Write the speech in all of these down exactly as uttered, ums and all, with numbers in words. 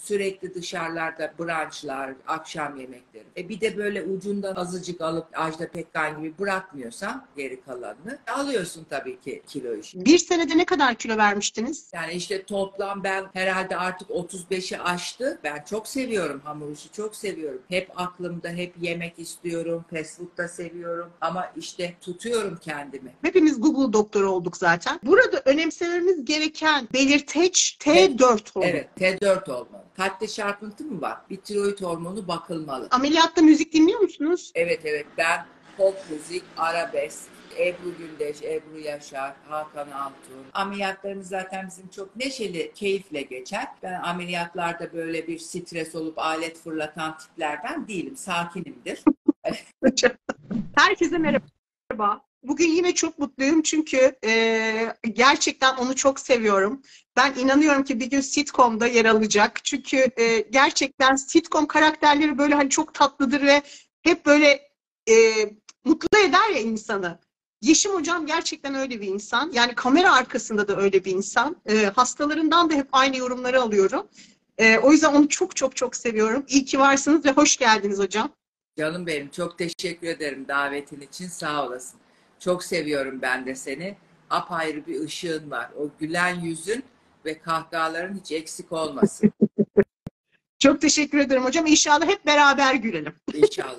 Sürekli dışarılarda brunchlar, akşam yemekleri. E bir de böyle ucundan azıcık alıp Ajda Pekkan gibi bırakmıyorsan geri kalanını alıyorsun tabii ki kilo işi. Bir senede ne kadar kilo vermiştiniz? Yani işte toplam ben herhalde artık otuz beşi aştı. Ben çok seviyorum hamur işi, çok seviyorum. Hep aklımda, hep yemek istiyorum. Fast food da seviyorum. Ama işte tutuyorum kendimi. Hepimiz Google doktoru olduk zaten. Burada önemsememiz gereken belirteç T- T dört hormonu. Evet, T dört hormonu. Kalpte çarpıntı mı var? Bir tiroid hormonu bakılmalı. Ameliyatta müzik dinliyor musunuz? Evet evet, ben pop müzik, arabesk, Ebru Gündeş, Ebru Yaşar, Hakan Altun. Ameliyatlarımız zaten bizim çok neşeli, keyifle geçer. Ben ameliyatlarda böyle bir stres olup alet fırlatan tiplerden değilim. Sakinimdir. Herkese merhaba. Bugün yine çok mutluyum çünkü e, gerçekten onu çok seviyorum. Ben inanıyorum ki bir gün sitcom'da yer alacak. Çünkü e, gerçekten sitcom karakterleri böyle hani çok tatlıdır ve hep böyle e, mutlu eder ya insanı. Yeşim hocam gerçekten öyle bir insan. Yani kamera arkasında da öyle bir insan. E, hastalarından da hep aynı yorumları alıyorum. E, o yüzden onu çok çok çok seviyorum. İyi ki varsınız ve hoş geldiniz hocam. Canım benim, çok teşekkür ederim davetin için, sağ olasın. Çok seviyorum ben de seni. Apayrı bir ışığın var. O gülen yüzün ve kahkahaların hiç eksik olmasın. Çok teşekkür ederim hocam. İnşallah hep beraber gülelim. İnşallah.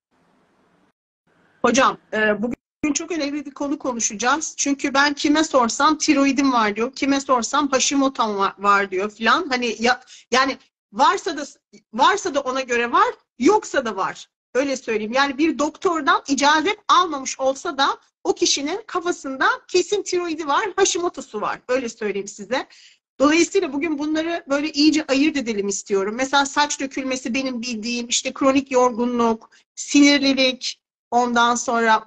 Hocam, e, bugün çok önemli bir konu konuşacağız. Çünkü ben kime sorsam tiroidim var diyor, kime sorsam Hashimoto'm var, var diyor filan. Hani ya, yani varsa da varsa da ona göre var, yoksa da var. Öyle söyleyeyim. Yani bir doktordan icazet almamış olsa da o kişinin kafasında kesin tiroidi var, Hashimoto'su var. Öyle söyleyeyim size. Dolayısıyla bugün bunları böyle iyice ayırt edelim istiyorum. Mesela saç dökülmesi benim bildiğim, işte kronik yorgunluk, sinirlilik, ondan sonra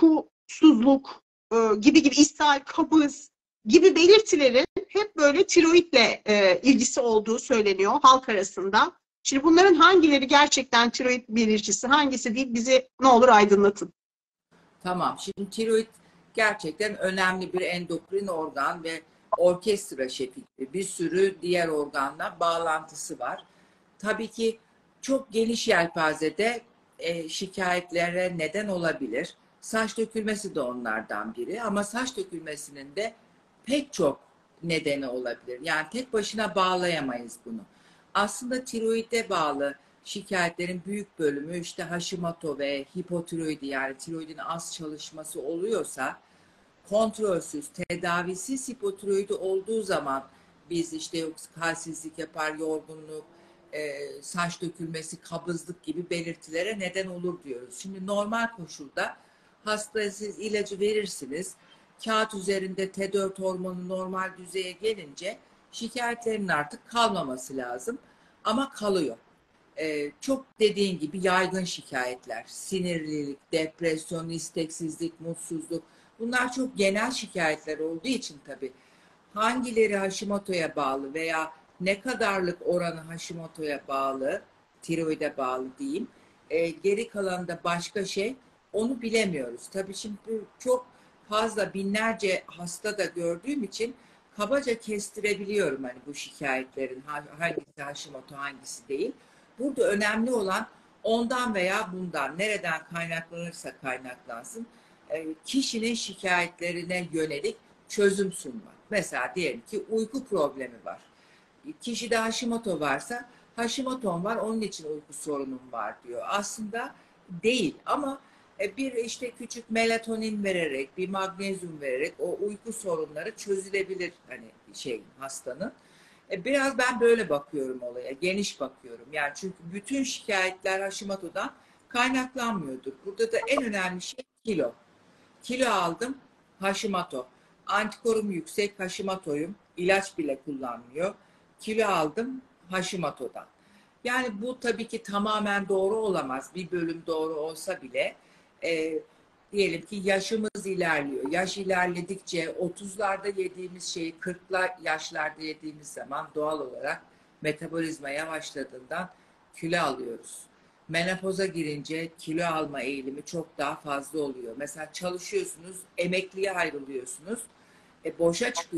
uykusuzluk e, gibi gibi ishal, kabız gibi belirtilerin hep böyle tiroidle e, ilgisi olduğu söyleniyor halk arasında. Şimdi bunların hangileri gerçekten tiroid belirtisi, hangisi değil bizi ne olur aydınlatın. Tamam. Şimdi tiroid gerçekten önemli bir endokrin organ ve orkestra şefi gibi bir sürü diğer organla bağlantısı var. Tabii ki çok geniş yelpazede e, şikayetlere neden olabilir. Saç dökülmesi de onlardan biri ama saç dökülmesinin de pek çok nedeni olabilir. Yani tek başına bağlayamayız bunu. Aslında tiroide bağlı şikayetlerin büyük bölümü işte Hashimoto ve hipotiroidi, yani tiroidin az çalışması oluyorsa, kontrolsüz, tedavisiz hipotiroidi olduğu zaman biz işte yok halsizlik yapar, yorgunluk, e, saç dökülmesi, kabızlık gibi belirtilere neden olur diyoruz. Şimdi normal koşulda hastaya siz ilacı verirsiniz. Kağıt üzerinde T dört hormonu normal düzeye gelince şikayetlerin artık kalmaması lazım. Ama kalıyor. Ee, çok dediğin gibi yaygın şikayetler, sinirlilik, depresyon, isteksizlik, mutsuzluk, bunlar çok genel şikayetler olduğu için tabii hangileri Hashimoto'ya bağlı veya ne kadarlık oranı Hashimoto'ya bağlı, tiroide bağlı diyeyim, e, geri kalan da başka şey, onu bilemiyoruz. Tabii şimdi çok fazla binlerce hasta da gördüğüm için kabaca kestirebiliyorum hani bu şikayetlerin hangisi Hashimoto hangisi değil. Burada önemli olan ondan veya bundan nereden kaynaklanırsa kaynaklansın kişinin şikayetlerine yönelik çözüm sunmak. Mesela diyelim ki uyku problemi var. Kişide Hashimoto varsa Hashimoto'm var onun için uyku sorunum var diyor. Aslında değil ama bir işte küçük melatonin vererek, bir magnezyum vererek o uyku sorunları çözülebilir hani şey hastanın. Biraz ben böyle bakıyorum olaya, geniş bakıyorum. Yani çünkü bütün şikayetler Hashimoto'dan kaynaklanmıyordur. Burada da en önemli şey kilo. Kilo aldım, Hashimoto. Antikorum yüksek, Hashimoto'yum. İlaç bile kullanmıyor. Kilo aldım, Hashimoto'dan. Yani bu tabii ki tamamen doğru olamaz. Bir bölüm doğru olsa bile e, diyelim ki yaşımız ilerliyor. Yaş ilerledikçe otuzlarda yediğimiz şeyi kırklı yaşlarda yediğimiz zaman doğal olarak metabolizma yavaşladığından kilo alıyoruz. Menopoza girince kilo alma eğilimi çok daha fazla oluyor. Mesela çalışıyorsunuz, emekliye ayrılıyorsunuz, e, boşa çıkıyorsunuz.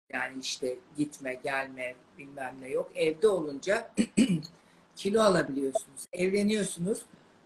Yani işte gitme, gelme, bilmem ne yok. Evde olunca kilo alabiliyorsunuz. Evleniyorsunuz.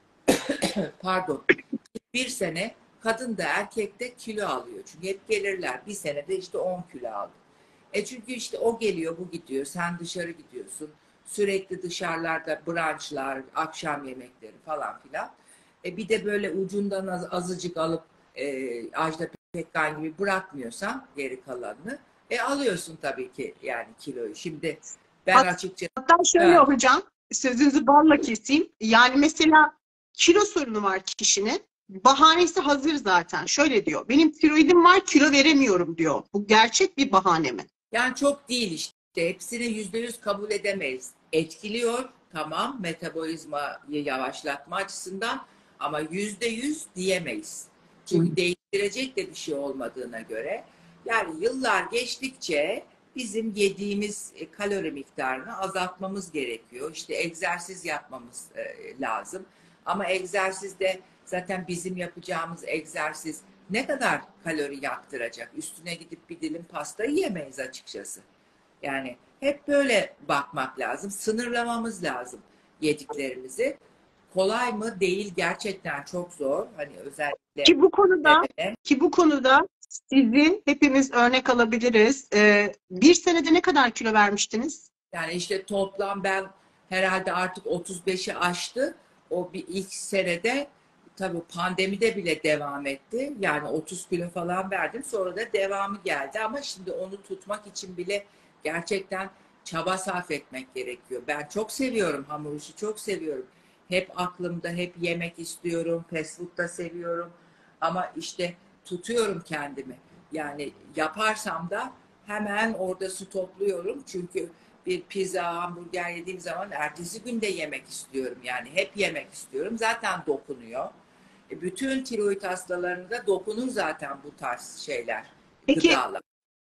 Pardon. Bir sene kadın da erkek de kilo alıyor. Çünkü hep gelirler. Bir senede işte on kilo aldı. E çünkü işte o geliyor, bu gidiyor. Sen dışarı gidiyorsun. Sürekli dışarılarda brunchlar, akşam yemekleri falan filan. E bir de böyle ucundan az, azıcık alıp e, Ajda Pekkan gibi bırakmıyorsan geri kalanını e alıyorsun tabii ki yani kiloyu. Şimdi ben açıkçası Hatta şöyle evet, hocam, sözünüzü balla keseyim. Yani mesela kilo sorunu var kişinin. Bahanesi hazır zaten. Şöyle diyor. Benim tiroidim var, kilo veremiyorum diyor. Bu gerçek bir bahane mi? yani çok değil işte. Hepsini yüzde yüz kabul edemeyiz. Etkiliyor tamam metabolizmayı yavaşlatma açısından ama yüzde yüz diyemeyiz. Hı. Çünkü değiştirecek de bir şey olmadığına göre yani yıllar geçtikçe bizim yediğimiz e, kalori miktarını azaltmamız gerekiyor. İşte egzersiz yapmamız e, lazım. Ama egzersizde zaten bizim yapacağımız egzersiz ne kadar kalori yaktıracak? Üstüne gidip bir dilim pasta yiyemeyiz açıkçası. Yani hep böyle bakmak lazım. Sınırlamamız lazım yediklerimizi. Kolay mı? Değil. Gerçekten çok zor. Hani özellikle Ki bu konuda evet. ki bu konuda sizin hepimiz örnek alabiliriz. Ee, bir senede ne kadar kilo vermiştiniz? Yani işte toplam ben herhalde artık otuz beşi aştı. O bir ilk senede tabii pandemide bile devam etti. Yani otuz kilo falan verdim. Sonra da devamı geldi ama şimdi onu tutmak için bile gerçekten çaba sarf etmek gerekiyor. Ben çok seviyorum hamur işi, çok seviyorum. Hep aklımda, hep yemek istiyorum. Fast food da seviyorum. Ama işte tutuyorum kendimi. Yani yaparsam da hemen orada su topluyorum. Çünkü bir pizza, hamburger yediğim zaman ertesi gün de yemek istiyorum. Yani hep yemek istiyorum. Zaten dokunuyor. E, bütün tiroid hastalarında dokunur zaten bu tarz şeyler, Peki gıdalar.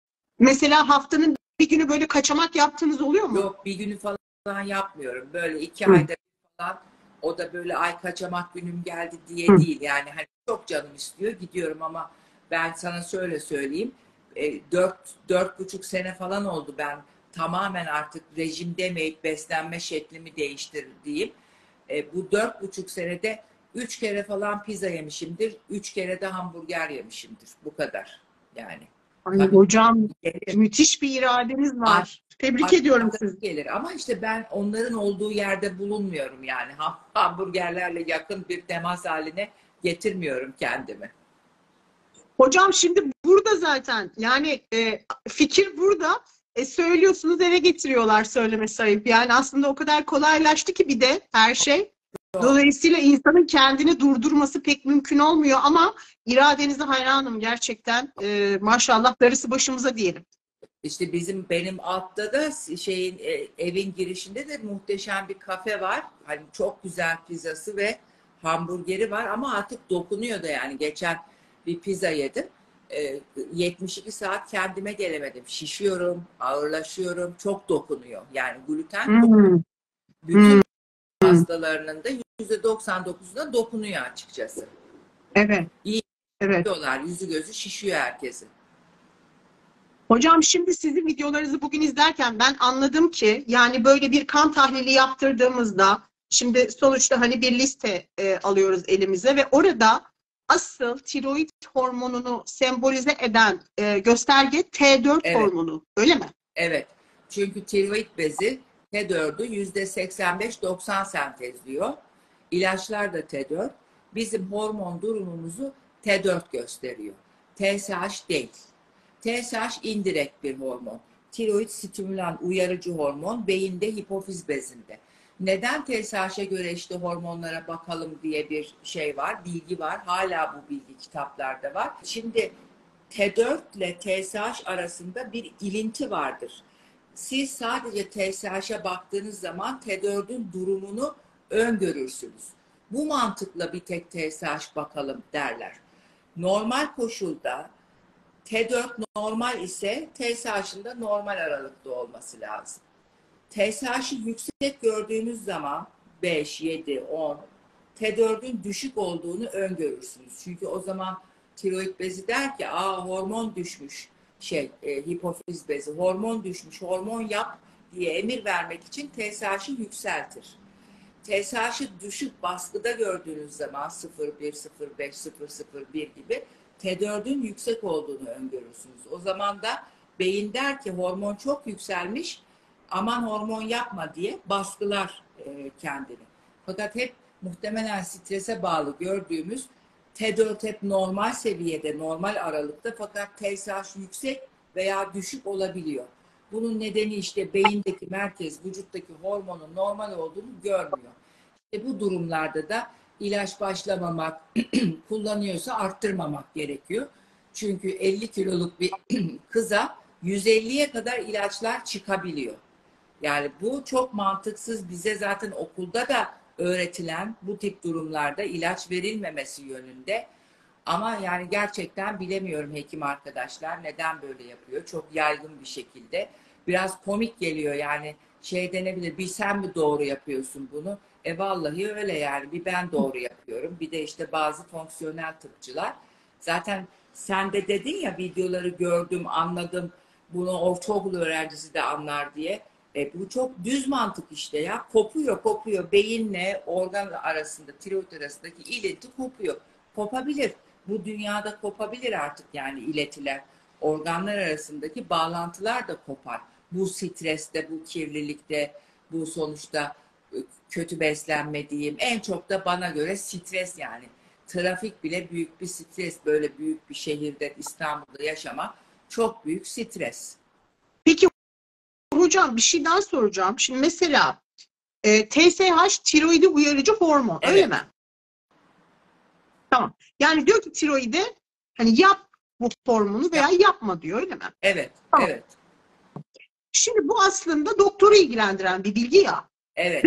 mesela haftanın bir günü böyle kaçamak yaptığınız oluyor mu? Yok bir günü falan yapmıyorum. Böyle iki Hı, ayda falan o da böyle ay kaçamak günüm geldi diye hı. değil. Yani hani çok canım istiyor gidiyorum ama ben sana şöyle söyleyeyim. E, dört, dört buçuk sene falan oldu ben tamamen artık rejim demeyip beslenme şeklimi değiştirdiğim. E, bu dört buçuk senede üç kere falan pizza yemişimdir. Üç kere de hamburger yemişimdir. Bu kadar. Yani. Ay Tabii hocam, gelir. müthiş bir iradeniz var. Tebrik ediyorum Arkadan sizi. gelir ama işte ben onların olduğu yerde bulunmuyorum yani hamburgerlerle yakın bir temas haline getirmiyorum kendimi. Hocam şimdi burada zaten yani e, fikir burada. E, söylüyorsunuz eve getiriyorlar söylemesi ayıp. Yani aslında o kadar kolaylaştı ki bir de her şey. Çok. Dolayısıyla insanın kendini durdurması pek mümkün olmuyor ama iradenize hayranım gerçekten. E, maşallah darısı başımıza diyelim. İşte bizim benim altta da şeyin e, evin girişinde de muhteşem bir kafe var. Hani çok güzel pizzası ve hamburgeri var ama artık dokunuyor da yani geçen bir pizza yedim. E, yetmiş iki saat kendime gelemedim. Şişiyorum, ağırlaşıyorum, çok dokunuyor. Yani gluten çok Hmm, bütün hmm, hmm. hastalarının da yüzde doksan dokuzuna dokunuyor açıkçası. Evet, İyi evet. diyorlar, yüzü gözü şişiyor herkesin. Hocam şimdi sizin videolarınızı bugün izlerken ben anladım ki yani böyle bir kan tahlili yaptırdığımızda şimdi sonuçta hani bir liste e, alıyoruz elimize ve orada asıl tiroid hormonunu sembolize eden e, gösterge T dört Evet, hormonu. Öyle mi? evet. Çünkü tiroid bezi T dördü yüzde seksen beş doksan sentezliyor. İlaçlar da T dört. Bizim hormon durumumuzu T dört gösteriyor. T S H değil. T S H indirekt bir hormon. Tiroid stimülan uyarıcı hormon beyinde hipofiz bezinde. Neden T S H'e göre işte hormonlara bakalım diye bir şey var, bilgi var. Hala bu bilgi kitaplarda var. Şimdi T dört ile T S H arasında bir ilinti vardır. Siz sadece T S H'e baktığınız zaman T dördün durumunu öngörürsünüz. Bu mantıkla bir tek T S H bakalım derler. Normal koşulda T dört normal ise T S H'ın da normal aralıkta olması lazım. T S H'ı yüksek gördüğünüz zaman beş, yedi, on, T dördün düşük olduğunu öngörürsünüz. Çünkü o zaman tiroid bezi der ki aa hormon düşmüş. şey e, hipofiz bezi hormon düşmüş, hormon yap diye emir vermek için T S H'ı yükseltir. T S H'ı düşük baskıda gördüğünüz zaman sıfır virgül bir, sıfır virgül beş, sıfır virgül sıfır bir gibi T dördün yüksek olduğunu öngörürsünüz. O zaman da beyin der ki hormon çok yükselmiş, aman hormon yapma diye baskılar e, kendini. Fakat hep muhtemelen strese bağlı gördüğümüz T dört hep normal seviyede, normal aralıkta, fakat T S H yüksek veya düşük olabiliyor. Bunun nedeni işte beyindeki merkez, vücuttaki hormonun normal olduğunu görmüyor. İşte bu durumlarda da ilaç başlamamak, kullanıyorsa arttırmamak gerekiyor. Çünkü elli kiloluk bir kıza yüz elliye kadar ilaçlar çıkabiliyor. Yani bu çok mantıksız. Bize zaten okulda da öğretilen bu tip durumlarda ilaç verilmemesi yönünde. Ama yani gerçekten bilemiyorum hekim arkadaşlar neden böyle yapıyor. Çok yaygın bir şekilde. Biraz komik geliyor yani, şey denebilir, bir sen mi doğru yapıyorsun bunu? E vallahi öyle yani, bir ben doğru yapıyorum. Bir de işte bazı fonksiyonel tıpçılar. Zaten sen de dedin ya, videoları gördüm, anladım. Bunu ortaokul öğrencisi de anlar diye. E, bu çok düz mantık işte ya. Kopuyor kopuyor. Beyinle organ arasında, tiroid arasındaki ilinti kopuyor. Kopabilir. Bu dünyada kopabilir artık yani iletiler. Organlar arasındaki bağlantılar da kopar. Bu streste, bu kirlilikte, bu sonuçta kötü beslenme diyeyim. En çok da bana göre stres yani. Trafik bile büyük bir stres. Böyle büyük bir şehirde, İstanbul'da yaşamak çok büyük stres. Peki hocam bir şey daha soracağım. Şimdi mesela e, T S H tiroidi uyarıcı hormon, Evet. öyle mi? Tamam. Yani diyor ki tiroide hani yap bu hormonu veya yap. yapma diyor, öyle mi? Evet, tamam. evet. Şimdi bu aslında doktoru ilgilendiren bir bilgi ya. Evet.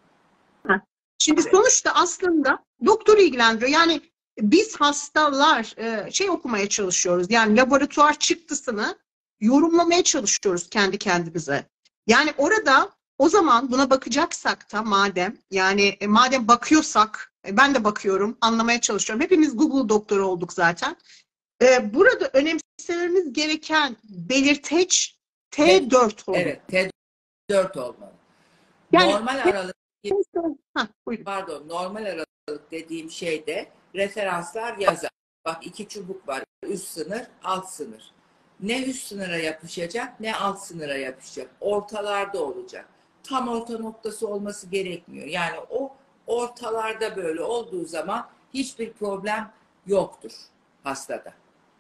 Şimdi evet. sonuçta aslında doktoru ilgilendiriyor. Yani biz hastalar e, şey okumaya çalışıyoruz. Yani laboratuvar çıktısını yorumlamaya çalışıyoruz kendi kendimize. Yani orada o zaman buna bakacaksak da madem yani e, madem bakıyorsak e, ben de bakıyorum, anlamaya çalışıyorum. Hepimiz Google doktoru olduk zaten. E, burada önemsememiz gereken belirteç T dört olur. Evet, T dört olmalı. Yani normal aralık Heh, pardon, normal aralık dediğim şeyde referanslar yazar. Bak iki çubuk var. Üst sınır, alt sınır. Ne üst sınıra yapışacak, ne alt sınıra yapışacak. Ortalarda olacak. Tam orta noktası olması gerekmiyor. Yani o ortalarda böyle olduğu zaman hiçbir problem yoktur hastada.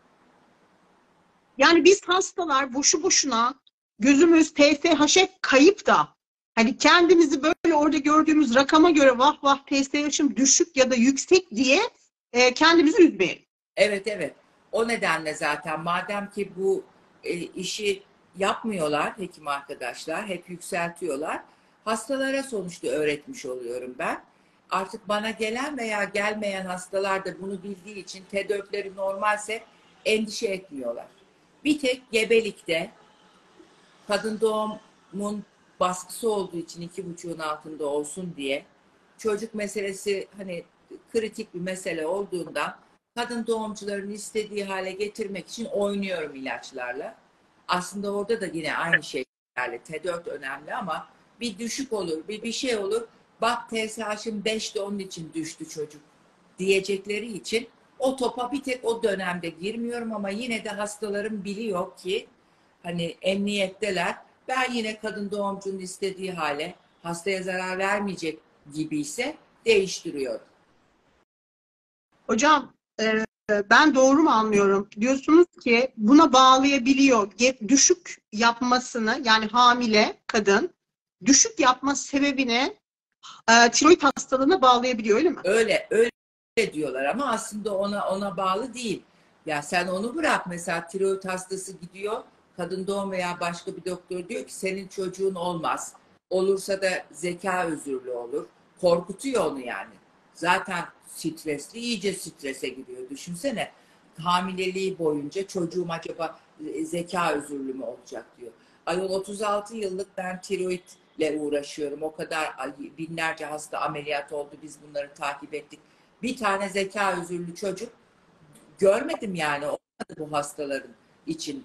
Yani biz hastalar boşu boşuna gözümüz T S H'e kayıp da hani kendimizi böyle orada gördüğümüz rakama göre vah vah T S H'ım düşük ya da yüksek diye e, kendimizi üzmeyelim. Evet evet. O nedenle zaten madem ki bu e, işi yapmıyorlar hekim arkadaşlar, hep yükseltiyorlar. Hastalara sonuçta öğretmiş oluyorum ben. Artık bana gelen veya gelmeyen hastalar da bunu bildiği için T dörtleri normalse endişe etmiyorlar. Bir tek gebelikte kadın doğumun baskısı olduğu için iki buçuğun altında olsun diye çocuk meselesi hani kritik bir mesele olduğundan kadın doğumcuların istediği hale getirmek için oynuyorum ilaçlarla. Aslında orada da yine aynı şeylerle T dört önemli ama bir düşük olur, bir bir şey olur. Bak T S H'ın beşte onun için düştü çocuk diyecekleri için o topa bir tek o dönemde girmiyorum ama yine de hastalarım biliyor ki hani emniyetteler. Ben yine kadın doğumcunun istediği hale, hastaya zarar vermeyecek gibiyse değiştiriyorum. Hocam e, ben doğru mu anlıyorum? Diyorsunuz ki buna bağlayabiliyor. Düşük yapmasını yani hamile kadın düşük yapma sebebini e, tiroid hastalığına bağlayabiliyor, öyle mi? Öyle, öyle diyorlar ama aslında ona ona bağlı değil. Ya sen onu bırak, mesela tiroid hastası gidiyor, kadın doğum veya başka bir doktor diyor ki senin çocuğun olmaz. Olursa da zeka özürlü olur. Korkutuyor onu yani. Zaten stresli, iyice strese giriyor. Düşünsene hamileliği boyunca çocuğum acaba zeka özürlü mü olacak diyor. Ayol otuz altı yıllık ben tiroidle uğraşıyorum. O kadar binlerce hasta ameliyat oldu. Biz bunları takip ettik. Bir tane zeka özürlü çocuk görmedim yani. Olmadı bu hastaların içinde.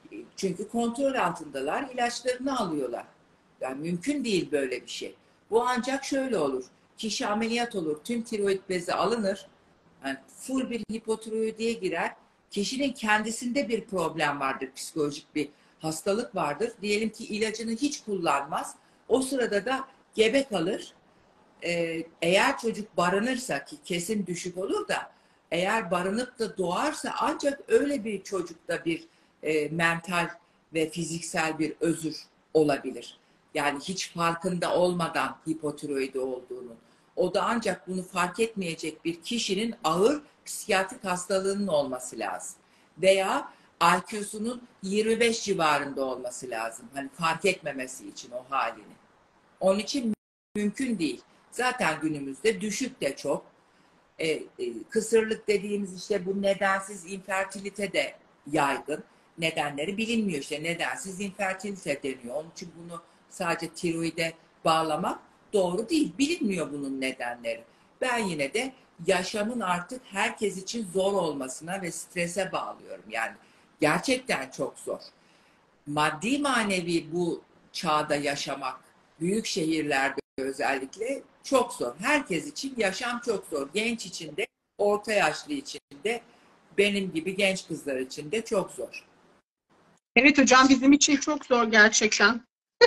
Çünkü kontrol altındalar, ilaçlarını alıyorlar. Yani mümkün değil böyle bir şey. Bu ancak şöyle olur. Kişi ameliyat olur, tüm tiroid bezi alınır, yani full bir hipotiroidiye girer. Kişinin kendisinde bir problem vardır, psikolojik bir hastalık vardır. Diyelim ki ilacını hiç kullanmaz. O sırada da gebe kalır. Ee, eğer çocuk barınırsa, ki kesin düşük olur da, eğer barınıp da doğarsa ancak öyle bir çocukta bir e, mental ve fiziksel bir özür olabilir. Yani hiç farkında olmadan hipotiroidi olduğunu. O da ancak bunu fark etmeyecek bir kişinin ağır psikiyatrik hastalığının olması lazım. Veya I Q'sunun yirmi beş civarında olması lazım. Hani fark etmemesi için o halini. Onun için mümkün değil. Zaten günümüzde düşük de çok. E, e, kısırlık dediğimiz işte bu nedensiz infertilite de yaygın. Nedenleri bilinmiyor, işte nedensiz infertilite deniyor. Onun için bunu sadece tiroide bağlamak doğru değil. Bilinmiyor bunun nedenleri. Ben yine de yaşamın artık herkes için zor olmasına ve strese bağlıyorum. Yani gerçekten çok zor. Maddi manevi bu çağda yaşamak, büyük şehirlerde özellikle çok zor. Herkes için yaşam çok zor. Genç için de, orta yaşlı için de, benim gibi genç kızlar için de çok zor. Evet hocam, bizim için çok zor gerçekten.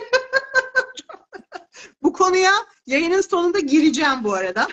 Bu konuya yayının sonunda gireceğim bu arada.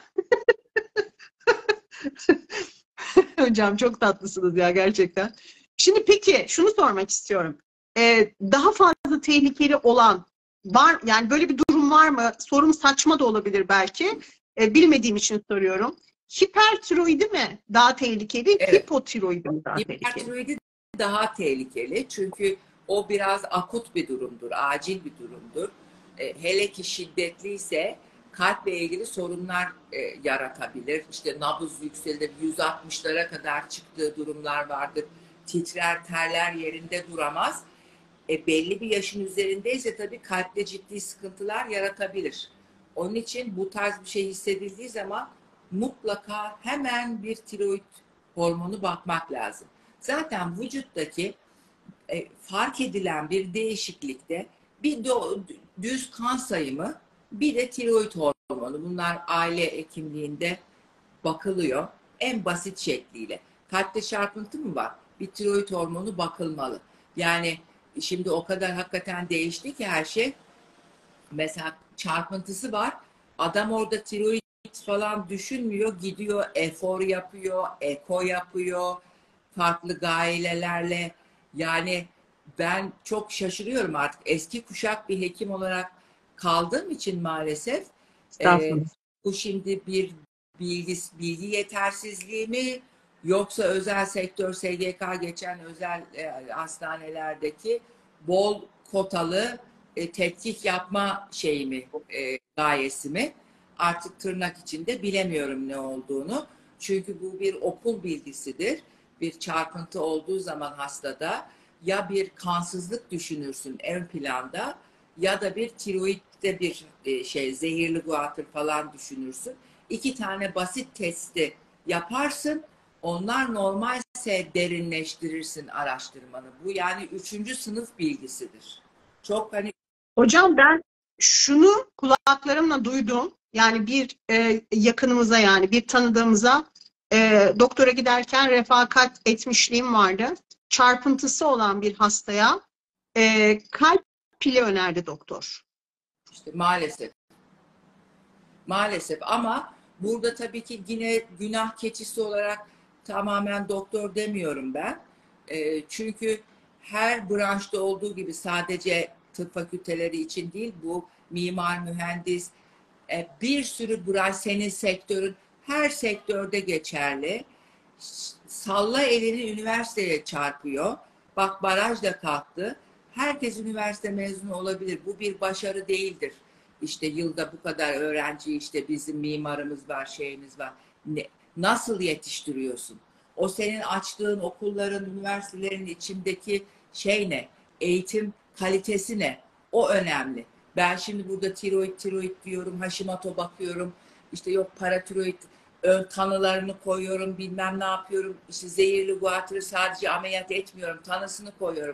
Hocam çok tatlısınız ya gerçekten. Şimdi peki şunu sormak istiyorum. Ee, daha fazla tehlikeli olan var, yani böyle bir durum var mı? Sorum saçma da olabilir belki. Ee, bilmediğim için soruyorum. Hipertiroidi mi daha tehlikeli, Evet. hipotiroidi mi daha tehlikeli? Hipertiroidi daha tehlikeli çünkü o biraz akut bir durumdur, acil bir durumdur. E, hele ki şiddetliyse kalple ilgili sorunlar e, yaratabilir. İşte nabız yükselir, yüz altmışlara kadar çıktığı durumlar vardır. Titrer, terler, yerinde duramaz. E, belli bir yaşın üzerindeyse tabii kalpte ciddi sıkıntılar yaratabilir. Onun için bu tarz bir şey hissedildiği zaman mutlaka hemen bir tiroid hormonu bakmak lazım. Zaten vücuttaki e, fark edilen bir değişiklikte bir do, düz kan sayımı, bir de tiroid hormonu. Bunlar aile hekimliğinde bakılıyor. En basit şekliyle. Kalpte çarpıntı mı var? Bir tiroid hormonu bakılmalı. Yani şimdi o kadar hakikaten değişti ki her şey. Mesela çarpıntısı var. Adam orada tiroid falan düşünmüyor. Gidiyor efor yapıyor, eko yapıyor. Farklı gayelerle. Yani ben çok şaşırıyorum artık. Eski kuşak bir hekim olarak kaldığım için maalesef e, bu şimdi bir bilgi, bilgi yetersizliği mi, yoksa özel sektör S G K geçen özel e, hastanelerdeki bol kotalı e, tetkik yapma şeyi mi, e, gayesi mi? Artık tırnak içinde bilemiyorum ne olduğunu. Çünkü bu bir okul bilgisidir. Bir çarpıntı olduğu zaman hastada ya bir kansızlık düşünürsün en planda, ya da bir tiroidde bir e, şey, zehirli guatr falan düşünürsün. İki tane basit testi yaparsın. Onlar normalse derinleştirirsin araştırmanı. Bu yani üçüncü sınıf bilgisidir. Çok hani. Hocam ben şunu kulaklarımla duydum. Yani bir e, yakınımıza, yani bir tanıdığımıza e, doktora giderken refakat etmişliğim vardı. Çarpıntısı olan bir hastaya e, kalp pili önerdi doktor. İşte maalesef. Maalesef ama burada tabii ki yine günah keçisi olarak tamamen doktor demiyorum ben. E, çünkü her branşta olduğu gibi, sadece tıp fakülteleri için değil, bu mimar, mühendis, e, bir sürü branş, senin sektörün, her sektörde geçerli. Salla elini üniversiteye çarpıyor. Bak, baraj da kalktı. Herkes üniversite mezunu olabilir. Bu bir başarı değildir. İşte yılda bu kadar öğrenci, işte bizim mimarımız var, şeyimiz var. Ne, nasıl yetiştiriyorsun? O senin açtığın okulların, üniversitelerin içindeki şey ne? Eğitim kalitesi ne? O önemli. Ben şimdi burada tiroid tiroid diyorum, Hashimoto bakıyorum. İşte yok paratiroid ön tanılarını koyuyorum, bilmem ne yapıyorum. İşte zehirli guatrı sadece ameliyat etmiyorum, tanısını koyuyorum.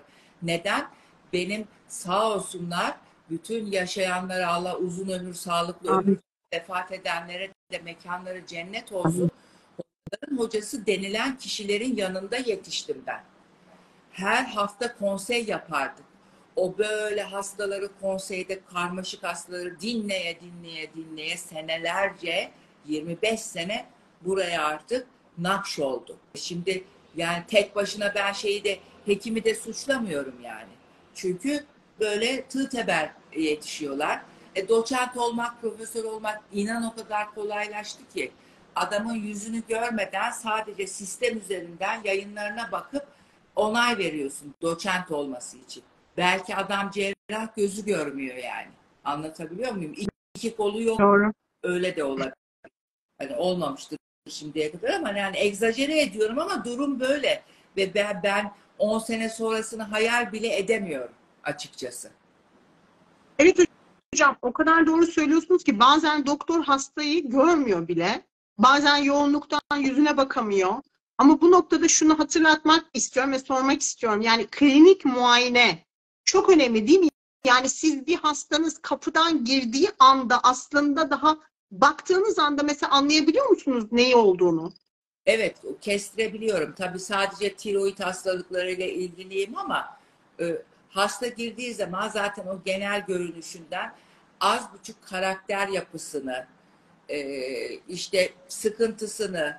Neden? Benim sağ olsunlar bütün yaşayanlara Allah uzun ömür, sağlıklı ömür, vefat edenlere de mekanları cennet olsun. Hocaların hocası denilen kişilerin yanında yetiştim ben. Her hafta konsey yapardık. O böyle hastaları konseyde, karmaşık hastaları dinleye dinleye dinleye senelerce, yirmi beş sene buraya artık nakş oldu. Şimdi yani tek başına ben şeyi de, hekimi de suçlamıyorum yani. Çünkü böyle tığ teber yetişiyorlar. E, doçent olmak, profesör olmak inan o kadar kolaylaştı ki adamın yüzünü görmeden sadece sistem üzerinden yayınlarına bakıp onay veriyorsun doçent olması için. Belki adam cerrah, gözü görmüyor yani. Anlatabiliyor muyum? İki, iki kolu yok. Doğru. Öyle de olabilir. Hani olmamıştır şimdiye kadar ama yani egzajere ediyorum ama durum böyle. Ve ben, ben on sene sonrasını hayal bile edemiyorum açıkçası. Evet hocam, o kadar doğru söylüyorsunuz ki bazen doktor hastayı görmüyor bile. Bazen yoğunluktan yüzüne bakamıyor. Ama bu noktada şunu hatırlatmak istiyorum ve sormak istiyorum. Yani klinik muayene çok önemli değil mi? Yani siz bir hastanız kapıdan girdiği anda aslında daha baktığınız anda mesela anlayabiliyor musunuz neyi olduğunu? Evet, kestirebiliyorum. Tabii sadece tiroid hastalıklarıyla ilgiliyim ama e, hasta girdiği zaman zaten o genel görünüşünden az buçuk karakter yapısını, e, işte sıkıntısını,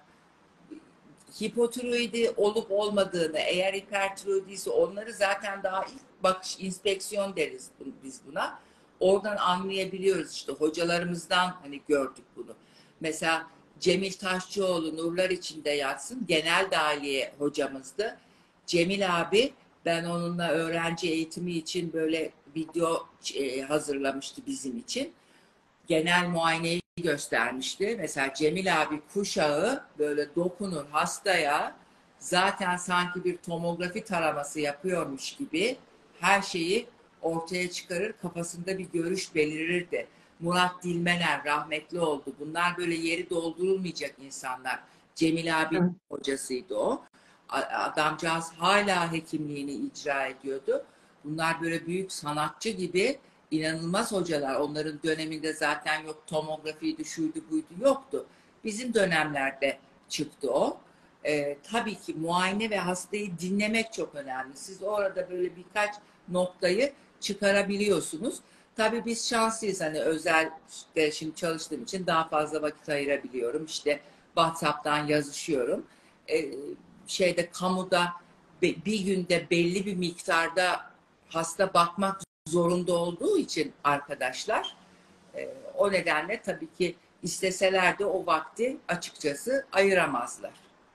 hipotiroidi olup olmadığını, eğer hipertiroidiyse onları zaten daha ilk bakış, inspeksiyon deriz biz buna. Oradan anlayabiliyoruz işte, hocalarımızdan hani gördük bunu. Mesela Cemil Taşçıoğlu nurlar içinde yatsın, genel dahiliye hocamızdı. Cemil abi, ben onunla öğrenci eğitimi için böyle video e, hazırlamıştı bizim için. Genel muayeneyi göstermişti. Mesela Cemil abi kuşağı böyle dokunur hastaya, zaten sanki bir tomografi taraması yapıyormuş gibi her şeyi ortaya çıkarır, kafasında bir görüş belirirdi. Murat Dilmener rahmetli oldu. Bunlar böyle yeri doldurulmayacak insanlar. Cemil abi Evet. hocasıydı o. Adamcağız hala hekimliğini icra ediyordu. Bunlar böyle büyük sanatçı gibi inanılmaz hocalar. Onların döneminde zaten yok tomografiydi, şuydu buydu, yoktu. Bizim dönemlerde çıktı o. Ee, tabii ki muayene ve hastayı dinlemek çok önemli. Siz orada böyle birkaç noktayı çıkarabiliyorsunuz. Tabii biz şanslıyız, hani özel işte şimdi çalıştığım için daha fazla vakit ayırabiliyorum. İşte WhatsApp'tan yazışıyorum. Ee, şeyde kamuda bir günde belli bir miktarda hasta bakmak zorunda olduğu için arkadaşlar, e, o nedenle tabii ki isteseler de o vakti açıkçası ayıramazlar.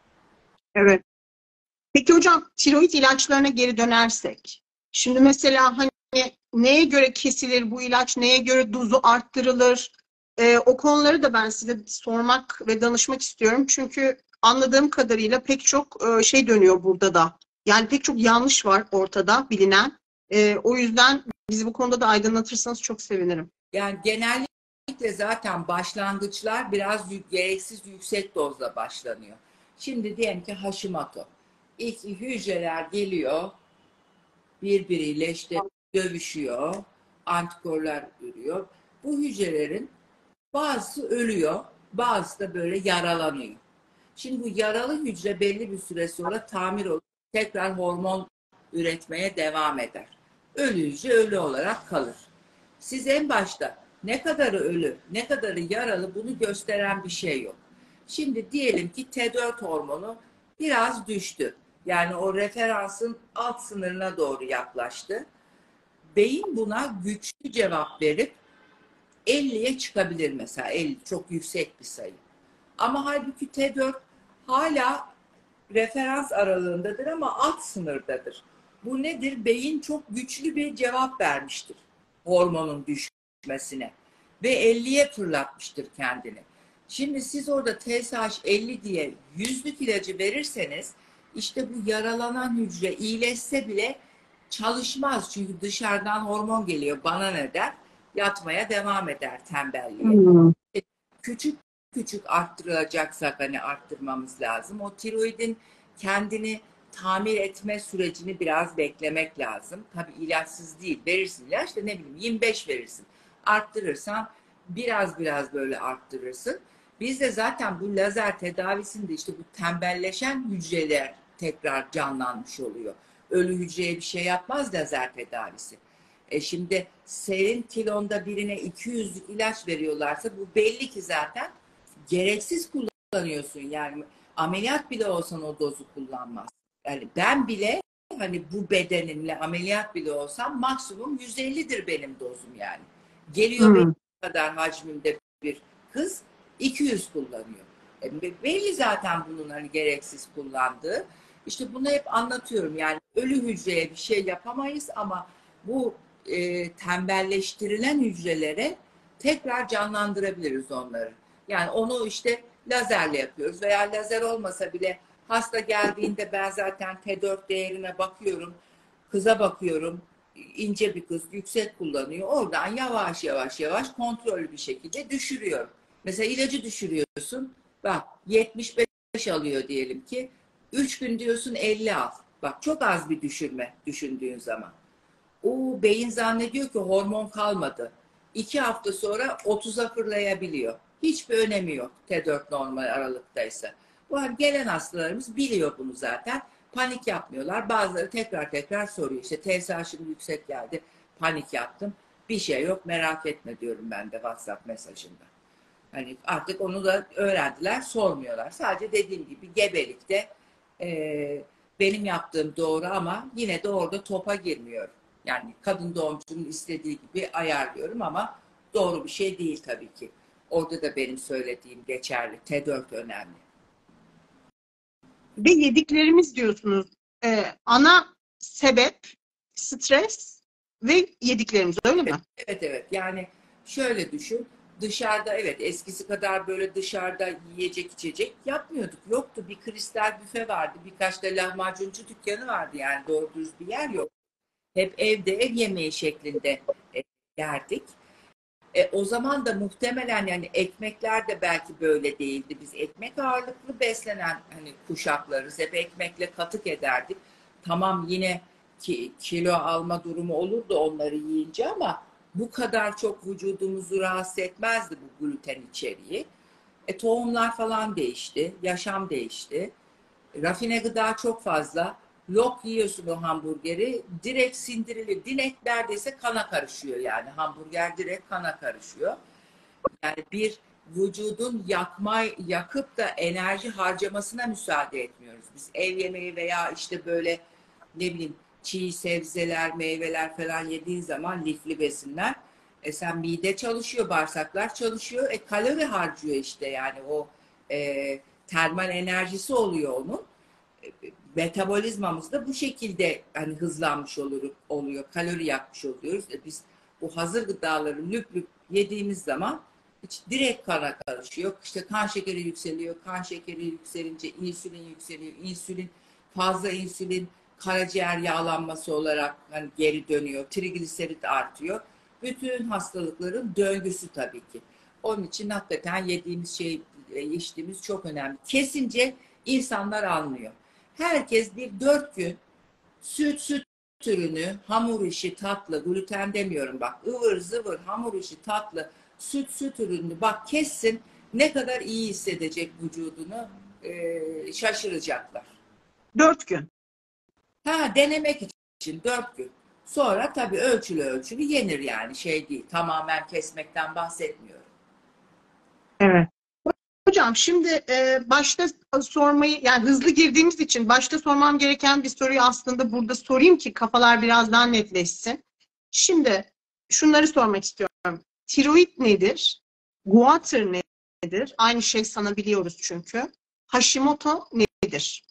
Evet. Peki hocam, tiroid ilaçlarına geri dönersek. Şimdi mesela hani neye göre kesilir bu ilaç, neye göre dozu arttırılır? Ee, o konuları da ben size sormak ve danışmak istiyorum. Çünkü anladığım kadarıyla pek çok e, şey dönüyor burada da. Yani pek çok yanlış var ortada bilinen. Ee, o yüzden bizi bu konuda da aydınlatırsanız çok sevinirim. Yani genellikle zaten başlangıçlar biraz yük, gereksiz yüksek dozla başlanıyor. Şimdi diyelim ki Hashimoto. İlk hücreler geliyor, birbiriyle işte dövüşüyor, antikorlar ürüyor. Bu hücrelerin bazısı ölüyor, bazısı da böyle yaralanıyor. Şimdi bu yaralı hücre belli bir süre sonra tamir olup tekrar hormon üretmeye devam eder. Ölü hücre ölü olarak kalır. Siz en başta ne kadarı ölü, ne kadarı yaralı bunu gösteren bir şey yok. Şimdi diyelim ki T dört hormonu biraz düştü. Yani o referansın alt sınırına doğru yaklaştı. Beyin buna güçlü cevap verip elliye çıkabilir mesela. elli çok yüksek bir sayı. Ama halbuki T dört hala referans aralığındadır ama alt sınırdadır. Bu nedir? Beyin çok güçlü bir cevap vermiştir hormonun düşmesine ve elliye fırlatmıştır kendini. Şimdi siz orada T S H elli diye yüzlük ilacı verirseniz işte bu yaralanan hücre iyileşse bile çalışmaz. Çünkü dışarıdan hormon geliyor. Bana ne der? Yatmaya devam eder tembelliğe. Hmm. Küçük küçük arttıracaksak hani arttırmamız lazım. O tiroidin kendini tamir etme sürecini biraz beklemek lazım. Tabii ilaçsız değil. Verirsin ilaç da ne bileyim yirmi beş verirsin. Arttırırsan biraz biraz böyle arttırırsın. Bizde zaten bu lazer tedavisinde işte bu tembelleşen hücreler tekrar canlanmış oluyor. Ölü hücreye bir şey yapmaz lazer tedavisi. E şimdi senin kilonda birine iki yüzlük ilaç veriyorlarsa bu belli ki zaten gereksiz kullanıyorsun. Yani ameliyat bile olsan o dozu kullanmaz. Yani ben bile hani bu bedenimle ameliyat bile olsam maksimum yüz ellidir benim dozum yani. Geliyor benim Hmm. kadar hacmimde bir kız iki yüz kullanıyor. E, belli zaten bunun hani gereksiz kullandığı. İşte bunu hep anlatıyorum. Yani ölü hücreye bir şey yapamayız ama bu e, tembelleştirilen hücrelere tekrar canlandırabiliriz onları. Yani onu işte lazerle yapıyoruz veya lazer olmasa bile hasta geldiğinde ben zaten T dört değerine bakıyorum. Kıza bakıyorum. İnce bir kız yüksek kullanıyor. Oradan yavaş yavaş yavaş kontrollü bir şekilde düşürüyorum. Mesela ilacı düşürüyorsun. Bak yetmiş beş alıyor diyelim ki. üç gün diyorsun elli al. Bak çok az bir düşürme düşündüğün zaman. O beyin zannediyor ki hormon kalmadı. iki hafta sonra otuza fırlayabiliyor. Hiçbir önemi yok T dört normal aralıktaysa. Bu hani gelen hastalarımız biliyor bunu zaten. Panik yapmıyorlar. Bazıları tekrar tekrar soruyor. İşte T S H'ım yüksek geldi. Panik yaptım. Bir şey yok merak etme diyorum ben de WhatsApp mesajında. Hani artık onu da öğrendiler, sormuyorlar. Sadece dediğim gibi gebelikte e, benim yaptığım doğru ama yine de orada topa girmiyorum. Yani kadın doğumcunun istediği gibi ayarlıyorum ama doğru bir şey değil tabii ki. Orada da benim söylediğim geçerli. T dört önemli. Ve yediklerimiz diyorsunuz. Ee, ana sebep stres ve yediklerimiz öyle mi? Evet evet yani şöyle düşün. Dışarıda evet eskisi kadar böyle dışarıda yiyecek içecek yapmıyorduk. Yoktu. Bir kristal büfe vardı. Birkaç da lahmacuncu dükkanı vardı yani doğru dürüst bir yer yok. Hep evde ev yemeği şeklinde e, yerdik. E, o zaman da muhtemelen yani ekmekler de belki böyle değildi. Biz ekmek ağırlıklı beslenen hani kuşaklarız. Hep ekmekle katık ederdik. Tamam yine ki, kilo alma durumu olurdu onları yiyince ama bu kadar çok vücudumuzu rahatsız etmezdi bu gluten içeriği. E, tohumlar falan değişti. Yaşam değişti. Rafine gıda çok fazla. Lok yiyorsun o hamburgeri. Direkt sindiriliyor. Direkt neredeyse kana karışıyor yani. Hamburger direkt kana karışıyor. Yani bir vücudun yakma, yakıp da enerji harcamasına müsaade etmiyoruz. Biz ev yemeği veya işte böyle ne bileyim çiğ sebzeler, meyveler falan yediğin zaman lifli besinler. E sen mide çalışıyor, bağırsaklar çalışıyor. E kalori harcıyor işte yani o e, termal enerjisi oluyor onun. E, metabolizmamız da bu şekilde hani hızlanmış olur, oluyor. Kalori yakmış oluyoruz. E biz bu hazır gıdaları lüp lüp yediğimiz zaman hiç direkt kana karışıyor. İşte kan şekeri yükseliyor. Kan şekeri yükselince insülin yükseliyor. İnsülin fazla insülin karaciğer yağlanması olarak hani geri dönüyor. Trigliserit artıyor. Bütün hastalıkların döngüsü tabii ki. Onun için hakikaten yediğimiz şey, içtiğimiz çok önemli. Kesince insanlar anlıyor. Herkes bir dört gün süt, süt ürünü, hamur işi, tatlı, gluten demiyorum bak, ıvır zıvır, hamur işi, tatlı, süt, süt ürünü bak kessin ne kadar iyi hissedecek vücudunu e, şaşıracaklar. Dört gün. Ha denemek için dört gün. Sonra tabii ölçülü ölçülü yenir yani şey değil. Tamamen kesmekten bahsetmiyorum. Evet. Hocam şimdi e, başta sormayı yani hızlı girdiğimiz için başta sormam gereken bir soruyu aslında burada sorayım ki kafalar biraz daha netleşsin. Şimdi şunları sormak istiyorum. Tiroid nedir? Goiter nedir? Aynı şey sanabiliyoruz çünkü. Hashimoto nedir?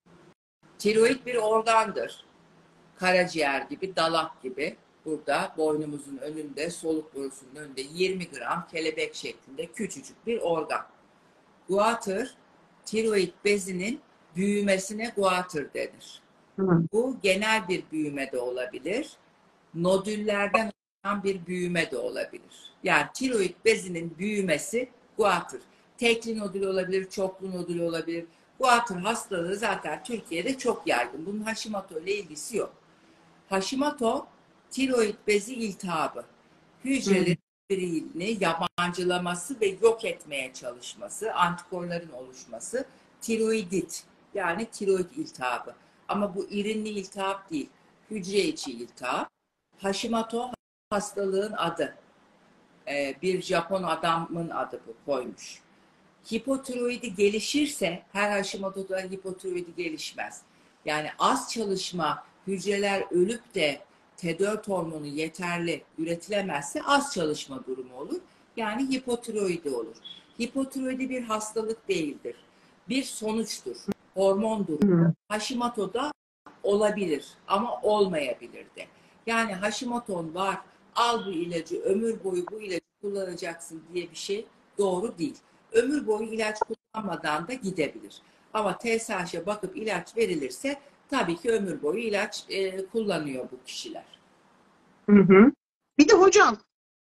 Tiroid bir organdır. Karaciğer gibi, dalak gibi burada boynumuzun önünde, soluk borusunun önünde yirmi gram kelebek şeklinde küçücük bir organ. Goiter, tiroid bezinin büyümesine goiter denir. Hı. Bu genel bir büyüme de olabilir. Nodüllerden oluşan bir büyüme de olabilir. Yani tiroid bezinin büyümesi goiter. Tekli nodül olabilir, çoklu nodül olabilir. Guatr hastalığı zaten Türkiye'de çok yaygın. Bunun Hashimoto ile ilgisi yok. Hashimoto tiroid bezi iltihabı. Hücrelerin birini yabancılaması ve yok etmeye çalışması, antikorların oluşması, tiroidit yani tiroid iltihabı. Ama bu irinli iltihap değil, hücre içi iltihap. Hashimoto hastalığın adı. Ee, bir Japon adamın adı bu koymuş. Hipotiroidi gelişirse her Hashimoto'da hipotiroidi gelişmez. Yani az çalışma, hücreler ölüp de T dört hormonu yeterli üretilemezse az çalışma durumu olur. Yani hipotiroidi olur. Hipotiroidi bir hastalık değildir. Bir sonuçtur. Hormon durumu. Hashimoto'da olabilir ama olmayabilir de. Yani Hashimoto'n var, al bu ilacı, ömür boyu bu ilacı kullanacaksın diye bir şey doğru değil. Ömür boyu ilaç kullanmadan da gidebilir. Ama T S H'e bakıp ilaç verilirse tabii ki ömür boyu ilaç e, kullanıyor bu kişiler. Hı hı. Bir de hocam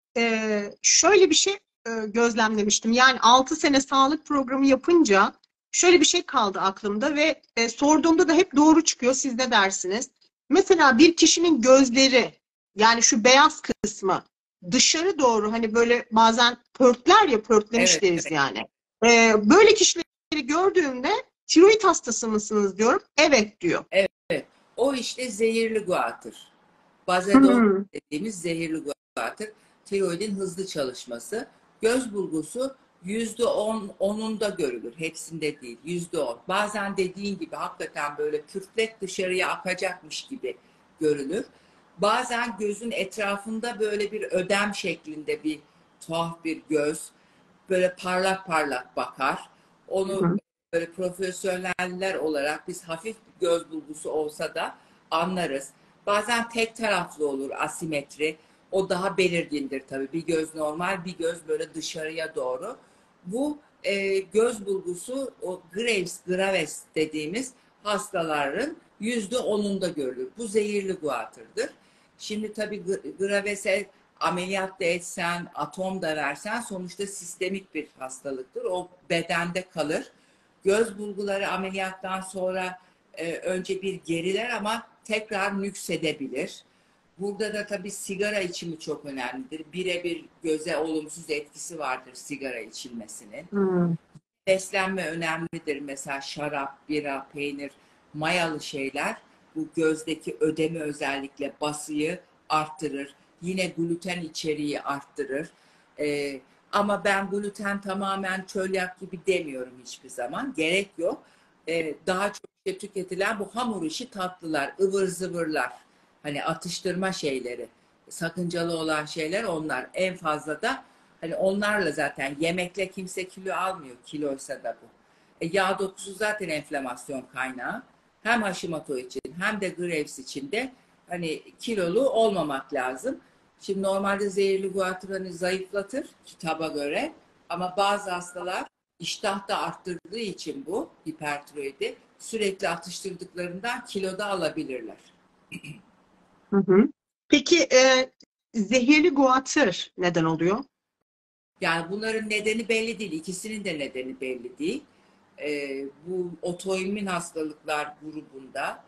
e, şöyle bir şey e, gözlemlemiştim. Yani altı sene sağlık programı yapınca şöyle bir şey kaldı aklımda ve e, sorduğumda da hep doğru çıkıyor. Siz ne dersiniz? Mesela bir kişinin gözleri, yani şu beyaz kısmı dışarı doğru, hani böyle bazen pörtler ya, pörtlemiş Evet, deriz evet, yani. E, böyle kişileri gördüğümde tiroid hastası mısınız diyorum. Evet diyor. evet. O işte zehirli guatr. Bazodon Hmm. dediğimiz zehirli guatr. Tiroidin hızlı çalışması. Göz bulgusu yüzde on, onunda görülür. Hepsinde değil. Yüzde on. Bazen dediğin gibi hakikaten böyle pürtlek dışarıya akacakmış gibi görülür. Bazen gözün etrafında böyle bir ödem şeklinde bir tuhaf bir göz. Böyle parlak parlak bakar. Hı Onu hı. böyle profesyoneller olarak biz hafif bir göz bulgusu olsa da anlarız. Bazen tek taraflı olur asimetri. O daha belirgindir tabii. Bir göz normal, bir göz böyle dışarıya doğru. Bu e, göz bulgusu o Graves, Graves dediğimiz hastaların yüzde onunda görülür. Bu zehirli guatrdır. Şimdi tabii Graves'e ameliyat da etsen, atom da versen sonuçta sistemik bir hastalıktır. O bedende kalır. Göz bulguları ameliyattan sonra e, önce bir geriler ama tekrar nüksedebilir. Burada da tabii sigara içimi çok önemlidir. Birebir göze olumsuz etkisi vardır sigara içilmesinin. Hmm. Beslenme önemlidir. Mesela şarap, bira, peynir, mayalı şeyler bu gözdeki ödemi özellikle basıyı arttırır. Yine gluten içeriği arttırır. Ee, ama ben gluten tamamen çölyak gibi demiyorum hiçbir zaman. Gerek yok. Ee, daha çok işte tüketilen bu hamur işi tatlılar, ıvır zıvırlar. Hani atıştırma şeyleri, sakıncalı olan şeyler onlar. En fazla da hani onlarla zaten yemekle kimse kilo almıyor. Kiloysa da bu. E, yağ dokusu zaten enflamasyon kaynağı. Hem Hashimoto için hem de Graves için de hani kilolu olmamak lazım. Şimdi normalde zehirli guatr hani zayıflatır kitaba göre ama bazı hastalar iştah da arttırdığı için bu hipertiroidi sürekli atıştırdıklarından kilo da alabilirler. Hı hı. Peki e, zehirli guatr neden oluyor? Yani bunların nedeni belli değil. İkisinin de nedeni belli değil. Ee, bu otoimmün hastalıklar grubunda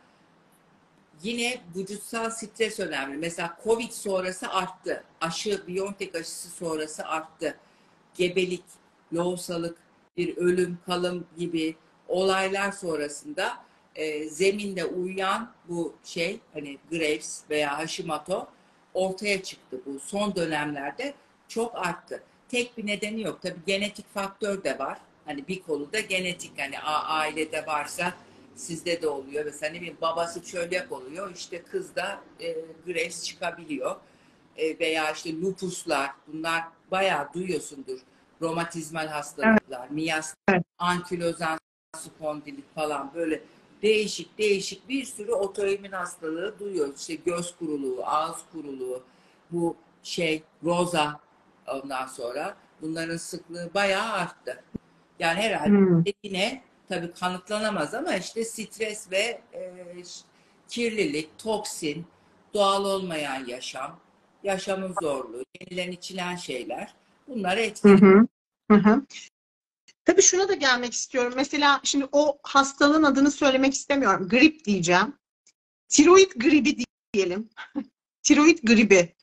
yine vücutsal stres önemli. Mesela Covid sonrası arttı. Aşı, Biontech aşısı sonrası arttı. Gebelik, lohusalık, bir ölüm, kalım gibi olaylar sonrasında e, zeminde uyuyan bu şey hani Graves veya Hashimoto ortaya çıktı. Bu son dönemlerde çok arttı. Tek bir nedeni yok. Tabii genetik faktör de var. Hani bir kolu da genetik. Hani ailede varsa sizde de oluyor. Mesela ne bileyim babası çölyak oluyor. İşte kız da e, Graves çıkabiliyor. E, veya işte lupuslar bunlar bayağı duyuyorsundur. Romatizmal Evet, hastalıklar, miyastenia, evet. ankilozan spondilit falan böyle değişik değişik bir sürü otoimmün hastalığı duyuyoruz. İşte göz kuruluğu, ağız kuruluğu, bu şey roza ondan sonra bunların sıklığı bayağı arttı. Yani herhalde Hmm. yine tabii kanıtlanamaz ama işte stres ve e, kirlilik, toksin, doğal olmayan yaşam, yaşamın zorluğu, yenilen içilen şeyler bunlar Hı etkili. hı. Hı hı. Tabii şuna da gelmek istiyorum. Mesela şimdi o hastalığın adını söylemek istemiyorum. Grip diyeceğim. Tiroid gribi diyelim. Tiroid gribi.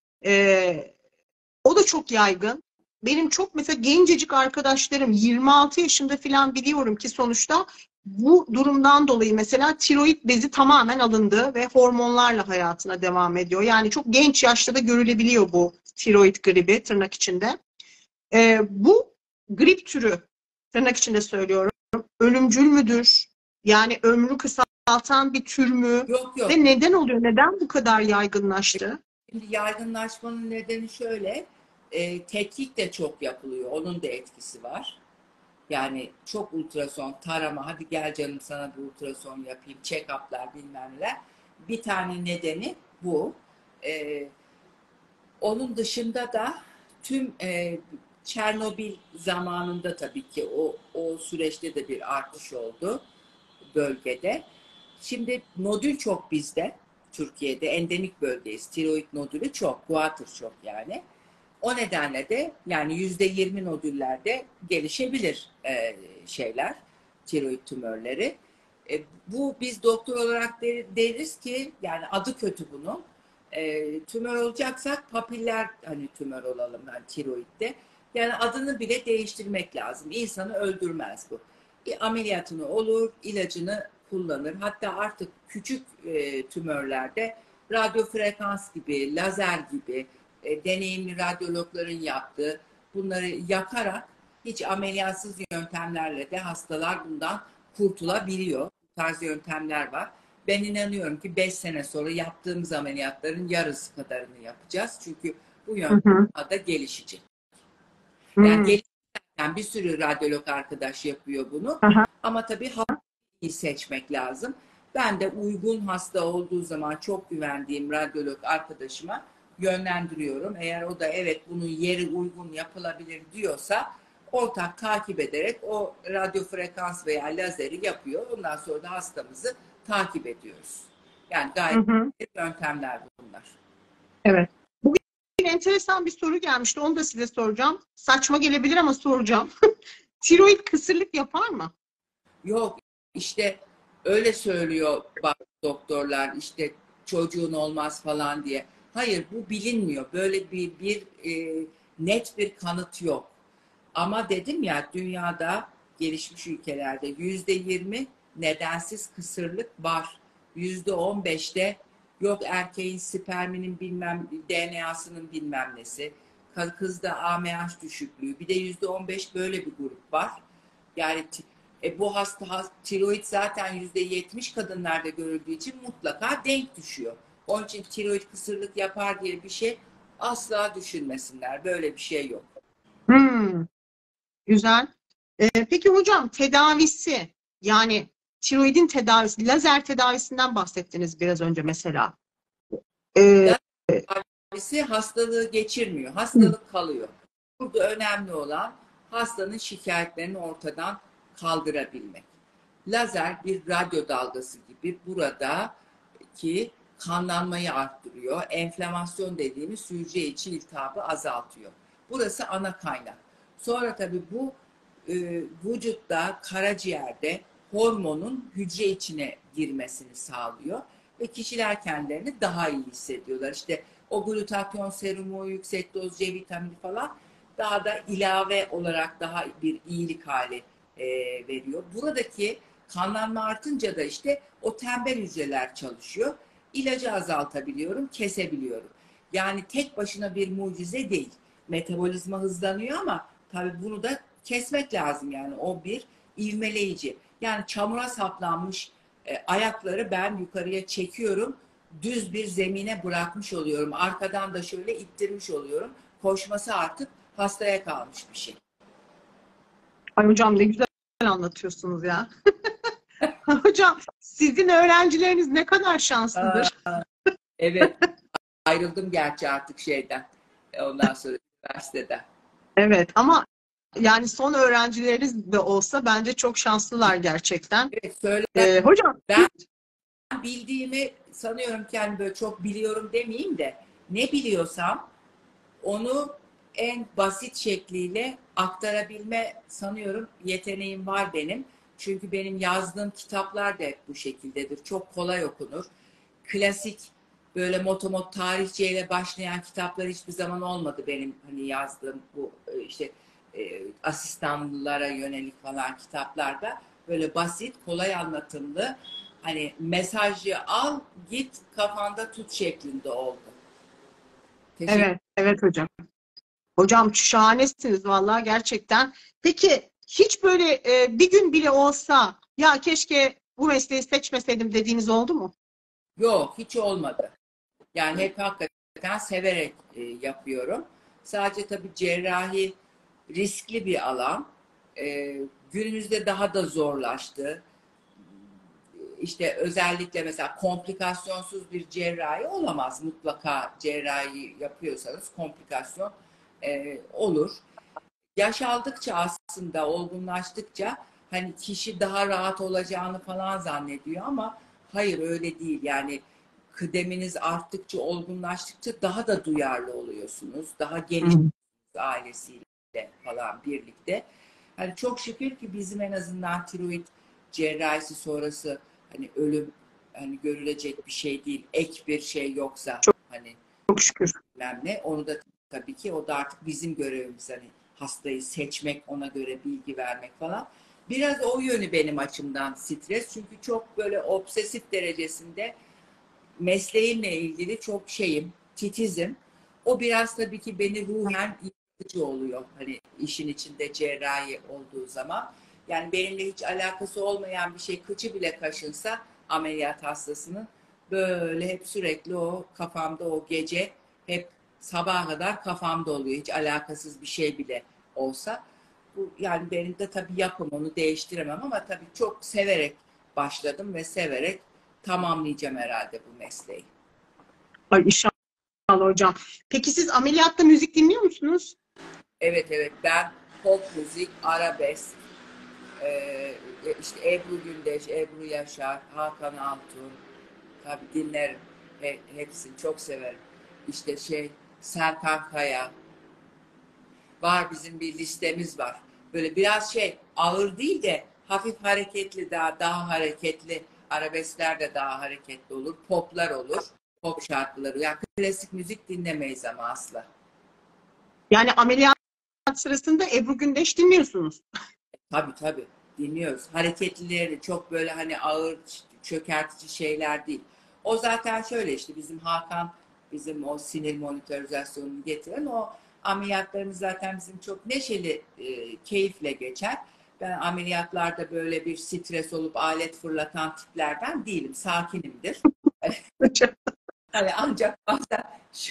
Ee, O da çok yaygın. Benim çok mesela gencecik arkadaşlarım yirmi altı yaşında falan biliyorum ki sonuçta bu durumdan dolayı mesela tiroid bezi tamamen alındı ve hormonlarla hayatına devam ediyor. Yani çok genç yaşta da görülebiliyor bu tiroid gribi tırnak içinde. Ee, bu grip türü tırnak içinde söylüyorum. Ölümcül müdür? Yani ömrü kısaltan bir tür mü? Yok yok. Ve neden oluyor? Neden bu kadar yaygınlaştı? Şimdi yaygınlaşmanın nedeni şöyle, e, tetkik de çok yapılıyor. Onun da etkisi var. Yani çok ultrason, tarama, hadi gel canım sana bir ultrason yapayım, check-up'lar bilmem neler. Bir tane nedeni bu. E, Onun dışında da tüm e, Çernobil zamanında tabii ki o, o süreçte de bir artış oldu bölgede. Şimdi nodül çok bizde. Türkiye'de endemik bölgeyiz. Tiroid nodülü çok, guatr çok yani. O nedenle de yani yüzde yirmi nodüllerde gelişebilir e, şeyler, tiroid tümörleri. E, bu biz doktor olarak de, deriz ki yani adı kötü bunun. E, tümör olacaksak papiller hani tümör olalım yani tiroidde. Yani adını bile değiştirmek lazım. İnsanı öldürmez bu. Bir ameliyatını olur, ilacını kullanır. Hatta artık küçük e, tümörlerde radyo frekans gibi, lazer gibi e, deneyimli radyologların yaptığı bunları yakarak hiç ameliyatsız yöntemlerle de hastalar bundan kurtulabiliyor. Bu tarz yöntemler var. Ben inanıyorum ki beş sene sonra yaptığımız ameliyatların yarısı kadarını yapacağız. Çünkü bu Hı yöntem hı. daha da gelişecek. Yani Hmm. gelişirken bir sürü radyolog arkadaş yapıyor bunu. Aha. Ama tabii hastayı seçmek lazım. Ben de uygun hasta olduğu zaman çok güvendiğim radyolog arkadaşıma yönlendiriyorum. Eğer o da evet bunun yeri uygun yapılabilir diyorsa ortak takip ederek o radyo frekans veya lazeri yapıyor. Ondan sonra da hastamızı takip ediyoruz. Yani Hı gayet hı. yöntemler bunlar. Evet. Bugün enteresan bir soru gelmişti. Onu da size soracağım. Saçma gelebilir ama soracağım. Tiroid kısırlık yapar mı? Yok işte öyle söylüyor bak doktorlar işte çocuğun olmaz falan diye. Hayır bu bilinmiyor. Böyle bir bir e, net bir kanıt yok. Ama dedim ya dünyada gelişmiş ülkelerde yüzde yirmi nedensiz kısırlık var. Yüzde on beşte yok erkeğin sperminin bilmem D N A'sının bilmem nesi. Kızda A M H düşüklüğü. Bir de yüzde on beş böyle bir grup var. Yani e, bu hasta tiroid zaten yüzde yetmiş kadınlarda görüldüğü için mutlaka denk düşüyor. Onun için tiroid kısırlık yapar diye bir şey asla düşünmesinler. Böyle bir şey yok. Hmm, güzel. Ee, peki hocam tedavisi yani tiroidin tedavisi, lazer tedavisinden bahsettiniz biraz önce mesela. Ee, Tedavisi hastalığı geçirmiyor. Hastalık kalıyor. Burada önemli olan hastanın şikayetlerini ortadan kaldırabilmek. Lazer bir radyo dalgası gibi buradaki kanlanmayı arttırıyor. Enflamasyon dediğimiz hücre içi iltihabı azaltıyor. Burası ana kaynak. Sonra tabii bu e, vücutta, karaciğerde hormonun hücre içine girmesini sağlıyor ve kişiler kendilerini daha iyi hissediyorlar. İşte o glutatyon serumu, yüksek doz C vitamini falan daha da ilave olarak daha bir iyilik hali e, veriyor. Buradaki kanlanma artınca da işte o tembel hücreler çalışıyor. İlacı azaltabiliyorum, kesebiliyorum. Yani tek başına bir mucize değil. Metabolizma hızlanıyor ama tabii bunu da kesmek lazım yani o bir ivmeleyici. Yani çamura saplanmış e, ayakları ben yukarıya çekiyorum. Düz bir zemine bırakmış oluyorum. Arkadan da şöyle ittirmiş oluyorum. Koşması artık hastaya kalmış bir şey. Ay hocam ne güzel anlatıyorsunuz ya. Hocam sizin öğrencileriniz ne kadar Aa, şanslıdır. evet ayrıldım gerçi artık şeyden. Ondan sonra üniversiteden. Evet ama yani son öğrencileriniz de olsa bence çok şanslılar gerçekten. Evet söyle Ee, hocam ben bildiğimi sanıyorum ki yani böyle çok biliyorum demeyeyim de ne biliyorsam onu en basit şekliyle aktarabilme sanıyorum yeteneğim var benim. Çünkü benim yazdığım kitaplar da hep bu şekildedir. Çok kolay okunur. Klasik böyle motomot tarihçeyle başlayan kitaplar hiçbir zaman olmadı benim hani yazdığım bu işte e, asistanlara yönelik falan kitaplarda. Böyle basit, kolay anlatımlı, hani mesajı al, git, kafanda tut şeklinde oldu. Teşekkür Evet, evet hocam. Hocam şahanesiniz vallahi gerçekten. Peki hiç böyle e, bir gün bile olsa ya keşke bu mesleği seçmeseydim dediğiniz oldu mu? Yok, hiç olmadı. Yani hep hakikaten severek e, yapıyorum. Sadece tabii cerrahi riskli bir alan. E, günümüzde daha da zorlaştı. İşte özellikle mesela komplikasyonsuz bir cerrahi olamaz. Mutlaka cerrahi yapıyorsanız komplikasyon e, olur. Yaş aldıkça aslında olgunlaştıkça hani kişi daha rahat olacağını falan zannediyor ama hayır öyle değil. Yani kıdeminiz arttıkça, olgunlaştıkça daha da duyarlı oluyorsunuz. Daha Hı. geniş ailesiyle falan birlikte. Hani çok şükür ki bizim en azından tiroid cerrahisi sonrası hani ölüm hani görülecek bir şey değil. Ek bir şey yoksa Çok, hani çok şükür. önemli. Onu da tabii ki o da artık bizim görevimiz hani hastayı seçmek, ona göre bilgi vermek falan. Biraz o yönü benim açımdan stres. Çünkü çok böyle obsesif derecesinde mesleğimle ilgili çok şeyim, titizim. O biraz tabii ki beni ruhen yıkıcı oluyor. Hani işin içinde cerrahi olduğu zaman. Yani benimle hiç alakası olmayan bir şey kıçı bile kaşınsa ameliyat hastasının böyle hep sürekli o kafamda o gece hep sabaha kadar kafamda oluyor. Hiç alakasız bir şey bile olsa. Bu, yani benim de tabii yapım onu değiştiremem ama tabii çok severek başladım ve severek tamamlayacağım herhalde bu mesleği. Ay inşallah hocam. Peki siz ameliyatta müzik dinliyor musunuz? Evet evet ben pop müzik, arabesk, e, işte Ebru Gündeş, Ebru Yaşar, Hakan Altun tabii dinlerim. He, hepsini çok severim. İşte şey Serkan Kaya var bizim bir listemiz var. Böyle biraz şey ağır değil de hafif hareketli daha daha hareketli arabeskler de daha hareketli olur. Poplar olur. Pop şarkıları. Yani klasik müzik dinlemeyiz ama asla. Yani ameliyat sırasında Ebru Gündeş dinliyorsunuz. Tabii tabii dinliyoruz. Hareketlileri çok böyle hani ağır çökertici şeyler değil. O zaten şöyle işte bizim Hakan bizim o sinir monitorizasyonunu getiren o ameliyatlarımız zaten bizim çok neşeli e, keyifle geçer. Ben ameliyatlarda böyle bir stres olup alet fırlatan tiplerden değilim. Sakinimdir. Hani ancak bazen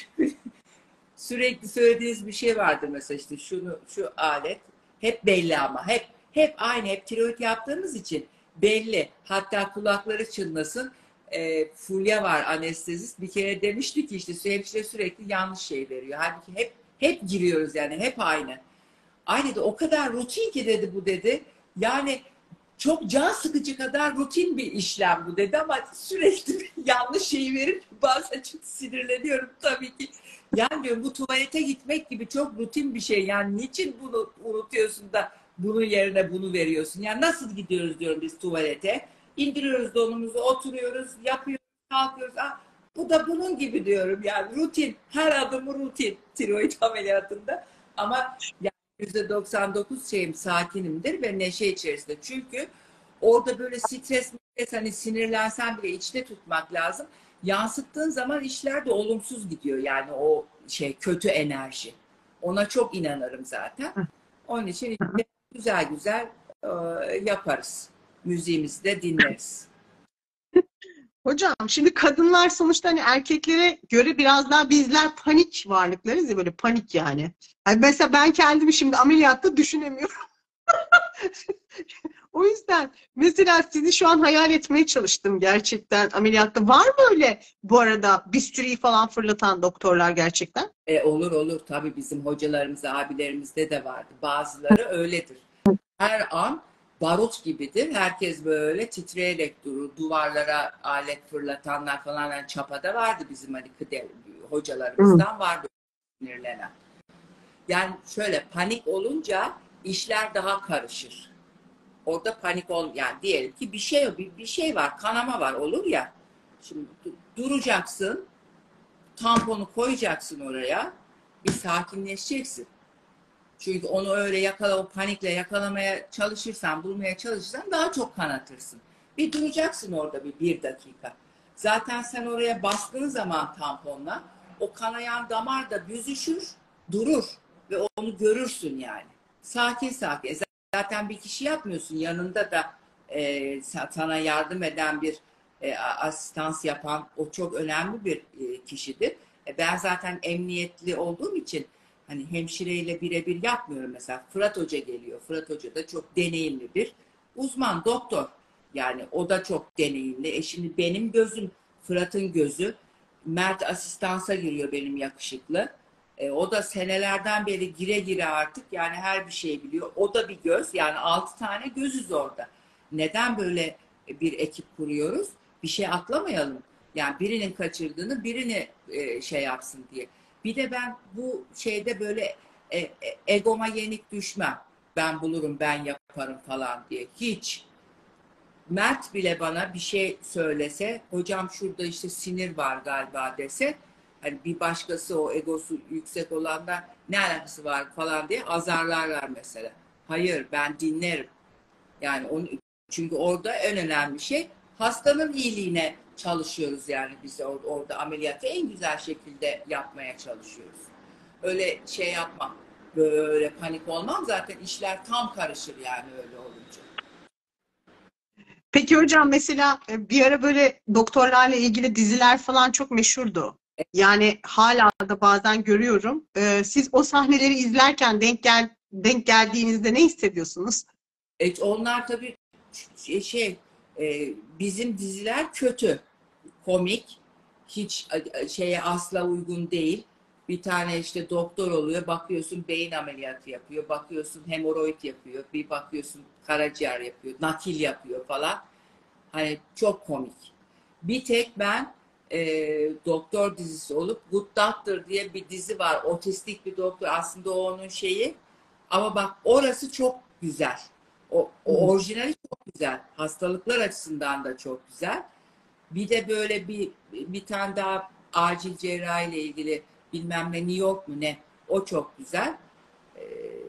sürekli söylediğiniz bir şey vardır mesela işte şunu şu alet hep belli ama hep hep aynı hep tiroid yaptığımız için belli. Hatta kulakları çınlasın. E, Fulya var anestezist. Bir kere demişti ki işte hemşire sürekli yanlış şey veriyor. Halbuki hep hep giriyoruz yani hep aynı. Aynı da o kadar rutin ki dedi bu dedi. Yani çok can sıkıcı kadar rutin bir işlem bu dedi ama sürekli yanlış şeyi verip bazen çok sinirleniyorum tabii ki. Yani diyorum bu tuvalete gitmek gibi çok rutin bir şey. Yani niçin bunu unutuyorsun da bunun yerine bunu veriyorsun? Yani nasıl gidiyoruz diyorum biz tuvalete. İndiriyoruz donumuzu, oturuyoruz, yapıyoruz, kalkıyoruz. Ah, bu da bunun gibi diyorum yani rutin. Her adımı rutin tiroid ameliyatında. Ama yüzde doksan dokuz şeyim sakinimdir ve neşe içerisinde. Çünkü orada böyle stres, stres hani sinirlensen bile içte tutmak lazım. Yansıttığın zaman işler de olumsuz gidiyor yani o şey kötü enerji. Ona çok inanırım zaten. Onun için işte güzel güzel e, yaparız. Müziğimizi de dinleriz. Hocam şimdi kadınlar sonuçta hani erkeklere göre biraz daha bizler panik varlıklarız ya böyle panik yani. Hani mesela ben kendimi şimdi ameliyatta düşünemiyorum. O yüzden mesela sizi şu an hayal etmeye çalıştım gerçekten ameliyatta. Var mı öyle bu arada bistüriyi falan fırlatan doktorlar gerçekten? E, olur olur tabii bizim hocalarımız, abilerimizde de vardı. Bazıları öyledir. Her an barut gibidir. Herkes böyle titreyerek durur. Duvarlara alet fırlatanlar falan yani çapada vardı bizim hani kıdem Hı. hocalarımızdan vardı sinirlenen. Yani şöyle panik olunca işler daha karışır. Orada panik ol, yani diyelim ki bir şey bir, bir şey var, kanama var, olur ya. Şimdi duracaksın, tamponu koyacaksın oraya, bir sakinleşeceksin. Çünkü onu öyle yakala, o panikle yakalamaya çalışırsan, bulmaya çalışırsan daha çok kanatırsın. Bir duracaksın orada bir, bir dakika. Zaten sen oraya bastığın zaman tamponla o kanayan damar da büzüşür, durur ve onu görürsün yani. Sakin sakin. Zaten bir kişi yapmıyorsun. Yanında da e, sana yardım eden bir e, asistans yapan, o çok önemli bir e, kişidir. E, ben zaten emniyetli olduğum için hani hemşireyle birebir yapmıyorum mesela. Fırat Hoca geliyor. Fırat Hoca da çok deneyimli bir uzman, doktor. Yani o da çok deneyimli. E şimdi benim gözüm, Fırat'ın gözü. Mert asistansa giriyor, benim yakışıklı. E, o da senelerden beri gire gire artık yani her bir şeyi biliyor. O da bir göz. Yani altı tane gözüz orada. Neden böyle bir ekip kuruyoruz? Bir şey atlamayalım. Yani birinin kaçırdığını birini e, şey yapsın diye. Bir de ben bu şeyde böyle e, e, egoma yenik düşmem. Ben bulurum, ben yaparım falan diye. Hiç. Mert bile bana bir şey söylese, hocam şurada işte sinir var galiba dese, hani bir başkası o egosu yüksek olandan ne alakası var falan diye azarlarlar mesela. Hayır, ben dinlerim. Yani onu, çünkü orada en önemli şey hastanın iyiliğine çalışıyoruz yani biz orada, orada ameliyatı en güzel şekilde yapmaya çalışıyoruz. Öyle şey yapmam, böyle panik olmam, zaten işler tam karışır yani öyle olunca. Peki hocam mesela e, bir ara böyle doktorlarla ilgili diziler falan çok meşhurdu. Yani hala da bazen görüyorum. Ee, siz o sahneleri izlerken denk gel denk geldiğinizde ne hissediyorsunuz? E, onlar tabii şey, şey e, bizim diziler kötü, komik, hiç e, şeye asla uygun değil. Bir tane işte doktor oluyor, bakıyorsun beyin ameliyatı yapıyor, bakıyorsun hemoroid yapıyor, bir bakıyorsun karaciğer yapıyor, nakil yapıyor falan. Hani çok komik. Bir tek ben e, doktor dizisi olup Good Doctor diye bir dizi var. Otistik bir doktor. Aslında o onun şeyi. Ama bak orası çok güzel. O, o orijinali çok güzel. Hastalıklar açısından da çok güzel. Bir de böyle bir bir tane daha acil cerrahi ile ilgili bilmem ne, New York mu ne? O çok güzel. Ee,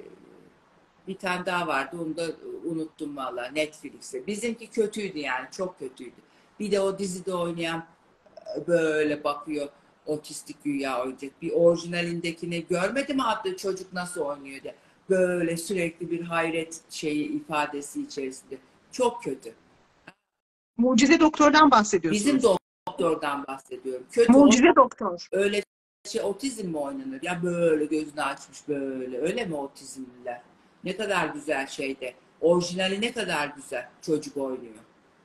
bir tane daha vardı. Onu da unuttum valla, Netflix'te. Bizimki kötüydü yani. Çok kötüydü. Bir de o dizide oynayan böyle bakıyor, otistik güya oynayacak. Bir orijinalindekini görmedim adlı çocuk nasıl oynuyor diye. Böyle sürekli bir hayret şeyi ifadesi içerisinde. Çok kötü. Mucize Doktor'dan Bizim bahsediyorsunuz. doktordan bahsediyorum. Kötü o, Mucize Doktor. öyle şey, otizm mi oynanır? Ya böyle gözünü açmış böyle. Öyle mi otizmliler? Ne kadar güzel şeyde. Orijinali ne kadar güzel çocuk oynuyor.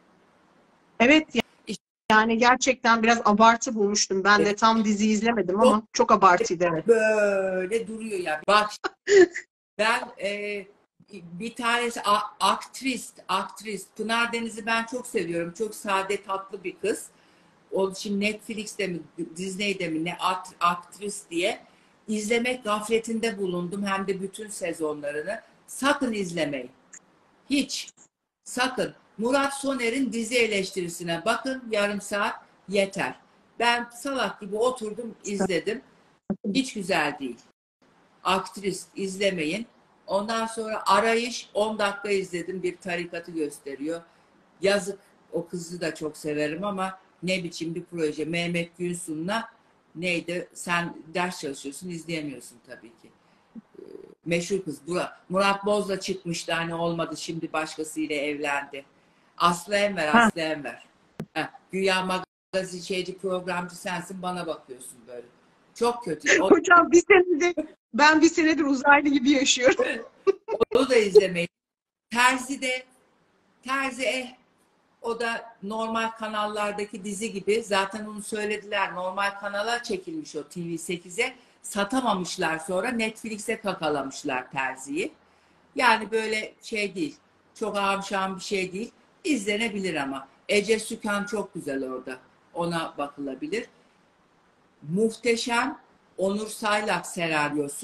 Evet, İşte yani gerçekten biraz abartı bulmuştum. Ben de tam dizi izlemedim ama çok abartıydı, evet. böyle duruyor ya. Bak ben e, bir tanesi a- aktris, aktris. Pınar Deniz'i ben çok seviyorum. Çok sade, tatlı bir kız. O şimdi Netflix'te mi, Disney'de mi ne at, aktris diye izlemek gafletinde bulundum. Hem de bütün sezonlarını. Sakın izlemeyin. Hiç. Sakın. Murat Soner'in dizi eleştirisine bakın, yarım saat yeter. Ben salak gibi oturdum izledim. Hiç güzel değil. Aktris izlemeyin. Ondan sonra Arayış on dakika izledim, bir tarikatı gösteriyor. Yazık, o kızı da çok severim ama ne biçim bir proje. Mehmet Gülsun'la neydi? Sen ders çalışıyorsun, izleyemiyorsun tabii ki. Meşhur kız. Murat Boz'la çıkmıştı, hani olmadı, şimdi başkasıyla evlendi. Aslı Enver, Ha. Aslı Enver. Heh, güya magazin şeyci, programcı sensin, bana bakıyorsun böyle. Çok kötü. O, Hocam bir senedir, ben bir senedir uzaylı gibi yaşıyorum. onu da izlemeyin. Terzi de, Terzi eh, o da normal kanallardaki dizi gibi. Zaten onu söylediler. Normal kanala çekilmiş o T V sekize. Satamamışlar, sonra Netflix'e kakalamışlar Terzi'yi. Yani böyle şey değil. Çok ağam bir şey değil. İzlenebilir ama. Ece Sükan çok güzel orada. Ona bakılabilir. Muhteşem Onur Saylak senaryosu.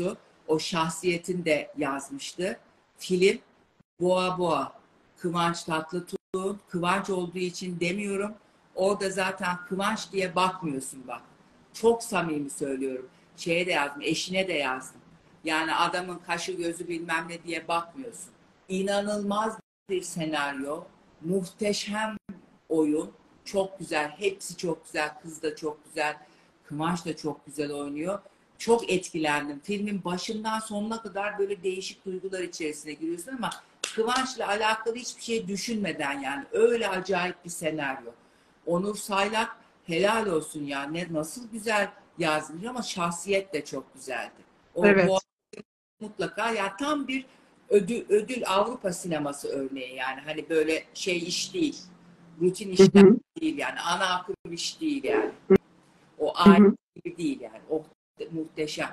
o şahsiyetini de yazmıştı. Film Boğa Boğa. Kıvanç Tatlıtuğ, Kıvanç olduğu için demiyorum. Orada zaten Kıvanç diye bakmıyorsun bak. Çok samimi söylüyorum. Şeye de yazdım, eşine de yazdım. Yani adamın kaşı gözü bilmem ne diye bakmıyorsun. İnanılmaz bir senaryo, muhteşem oyun, çok güzel, hepsi çok güzel, kız da çok güzel, Kıvanç da çok güzel oynuyor. Çok etkilendim. Filmin başından sonuna kadar böyle değişik duygular içerisine giriyorsun ama Kıvanç'la alakalı hiçbir şey düşünmeden yani öyle acayip bir senaryo. Onur Saylak helal olsun ya, ne nasıl güzel yazmış ama şahsiyet de çok güzeldi. O bu Evet. mutlaka ya tam bir ödül, ödül Avrupa sineması örneği yani hani böyle şey iş değil. Rutin Hı işler hı. değil yani ana akım iş değil yani. O Hı aile hı. gibi değil yani. O muhteşem.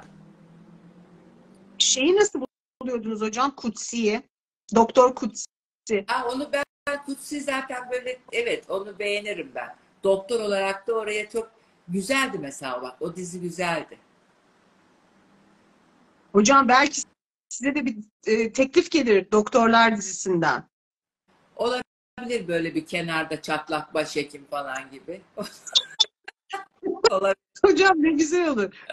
Şeyi nasıl buluyordunuz hocam? Kutsi'yi. Doktor Kutsi. Ha, onu ben Kutsi zaten böyle evet onu beğenirim ben. Doktor olarak da oraya çok güzeldi mesela bak. O dizi güzeldi. Hocam belki size de bir e, teklif gelir Doktorlar dizisinden. Olabilir böyle bir kenarda çatlak başhekim falan gibi. Olabilir. Hocam ne güzel olur.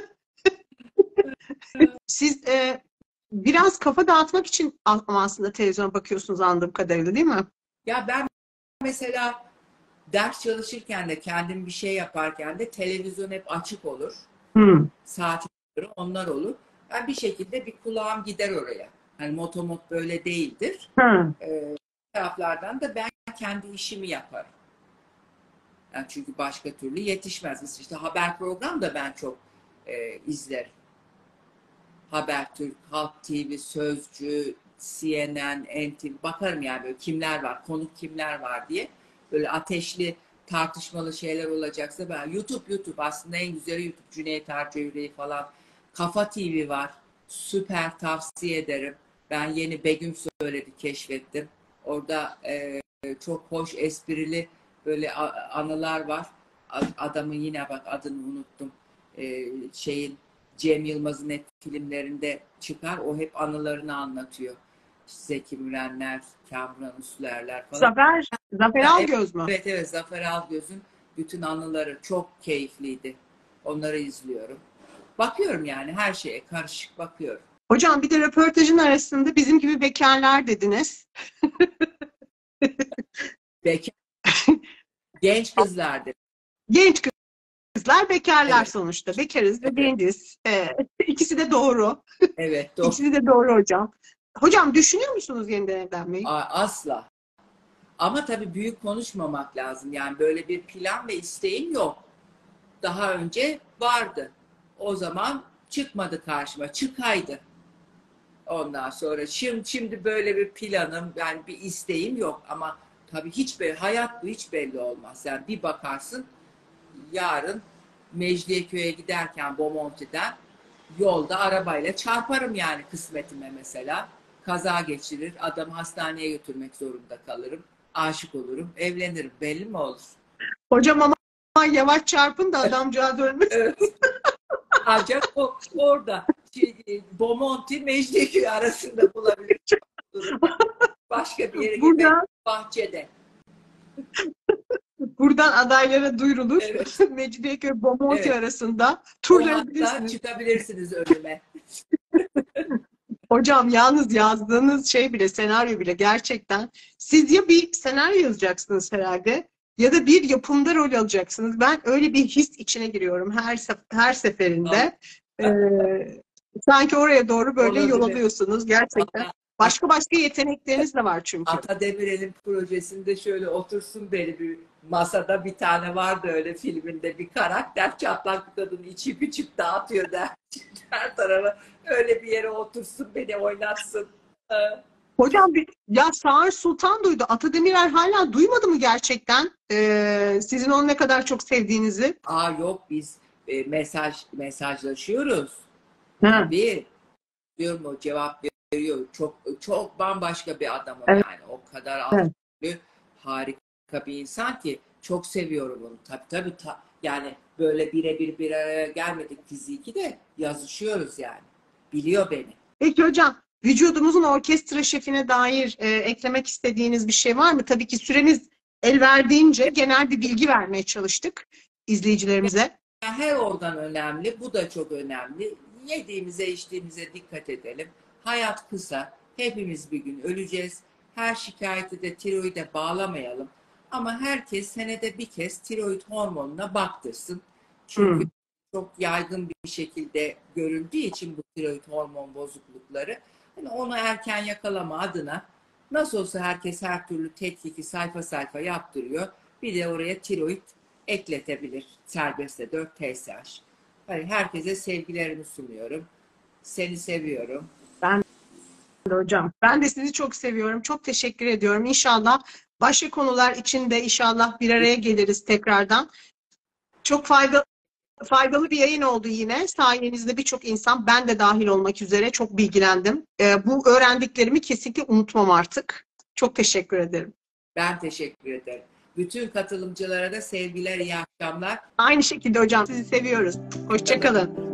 Siz e, biraz kafa dağıtmak için ama aslında televizyon bakıyorsunuz anladığım kadarıyla değil mi? Ya ben mesela ders çalışırken de kendim bir şey yaparken de televizyon hep açık olur. Hmm. Saat onlar olur. Ben bir şekilde bir kulağım gider oraya. Hani motomot böyle değildir. Ha. Ee, taraflardan da ben kendi işimi yaparım. Yani çünkü başka türlü yetişmez. İşte haber program da ben çok e, izlerim. Habertürk, Halk T V, Sözcü, C N N, N T V bakarım yani böyle kimler var, konuk kimler var diye. Böyle ateşli tartışmalı şeyler olacaksa ben YouTube YouTube aslında en güzeli YouTube. Cüneyt Arca falan. Kafa T V var. Süper tavsiye ederim. Ben yeni Begüm söyledi keşfettim. Orada e, çok hoş esprili böyle anılar var. Adamın yine bak adını unuttum. E, şeyin Cem Yılmaz'ın hep filmlerinde çıkar. O hep anılarını anlatıyor. Zeki Mürenler, Kamran Üslerler falan. Zafer, Zafer Ha, Algöz mü? evet evet Zafer Algöz'ün bütün anıları çok keyifliydi. Onları izliyorum. Bakıyorum yani her şeye karışık bakıyorum. Hocam bir de röportajın arasında bizim gibi bekarlar dediniz. Bekar, genç kızlardı. Genç kızlar bekarlar Evet, sonuçta. Bekarız ve evet, genciz. Ee, ikisi de doğru. evet. Doğru. İkisi de doğru hocam. Hocam düşünüyor musunuz yeniden evlenmeyi? Asla. Ama tabii büyük konuşmamak lazım. Yani böyle bir plan ve isteğim yok. Daha önce vardı. O zaman çıkmadı karşıma. Çıkaydı. Ondan sonra şimdi, şimdi böyle bir planım yani bir isteğim yok ama tabii hiç belli, hayat bu hiç belli olmaz. Yani bir bakarsın yarın Mecidiyeköy'e giderken Bomonti'den yolda arabayla çarparım yani kısmetime mesela. Kaza geçirir, adamı hastaneye götürmek zorunda kalırım. Aşık olurum, evlenirim. Belli mi olur? Hocam ama yavaş çarpın da adamcağız ölmesin. Evet. Ancak o orada şey, Bomonti Mecidiyeköy arasında bulabilir. Başka bir yere gitmek Buradan, bahçede. buradan adaylara duyurulur. Evet. Mecidiyeköy Bomonti Evet. arasında O hatta turlayabilirsiniz. çıkabilirsiniz önüme. Hocam yalnız yazdığınız şey bile, senaryo bile gerçekten. Siz ya bir senaryo yazacaksınız herhalde ya da bir yapımda rol alacaksınız. Ben öyle bir his içine giriyorum her sef- her seferinde. Ee, sanki oraya doğru böyle yol Olabilir. alıyorsunuz gerçekten. Valla Başka başka yetenekleriniz de var çünkü. Ata Demirer'in projesinde şöyle otursun beni bir masada bir tane vardı öyle filminde bir karakter çatlak bir kadın içip içip dağıtıyor der. Her tarafa öyle bir yere otursun beni oynatsın. Hocam bir, ya Sağır Sultan duydu. Ata Demirer hala duymadı mı gerçekten? Ee, sizin onu ne kadar çok sevdiğinizi. Aa yok biz e, mesaj mesajlaşıyoruz. Ha, Tabii diyorum o cevap veriyor. Çok çok bambaşka bir adam o evet. yani. O kadar altı harika bir insan ki çok seviyorum onu. Tabii tabii ta, yani böyle birebir bir araya gelmedik fiziki de yazışıyoruz yani. Biliyor beni. Peki hocam, vücudumuzun orkestra şefine dair e, eklemek istediğiniz bir şey var mı? Tabii ki süreniz el verdiğince genel bir bilgi vermeye çalıştık izleyicilerimize. Her organ önemli. Bu da çok önemli. Yediğimize, içtiğimize dikkat edelim. Hayat kısa. Hepimiz bir gün öleceğiz. Her şikayeti de tiroide bağlamayalım. Ama herkes senede bir kez tiroid hormonuna baktırsın. Çünkü Hmm. çok yaygın bir şekilde görüldüğü için bu tiroid hormon bozuklukları. Yani onu erken yakalama adına nasıl olsa herkes her türlü tetkiki sayfa sayfa yaptırıyor. Bir de oraya tiroid ekletebilir. Serbestte dört T S H. Yani herkese sevgilerimi sunuyorum. Seni seviyorum. Ben de hocam. Ben de sizi çok seviyorum. Çok teşekkür ediyorum. İnşallah başka konular için de inşallah bir araya geliriz tekrardan. Çok faydalı faydalı bir yayın oldu yine. Sayenizde birçok insan, ben de dahil olmak üzere, çok bilgilendim. Ee, bu öğrendiklerimi kesinlikle unutmam artık. Çok teşekkür ederim. Ben teşekkür ederim. Bütün katılımcılara da sevgiler, iyi akşamlar. Aynı şekilde hocam, sizi seviyoruz. Hoşça kalın.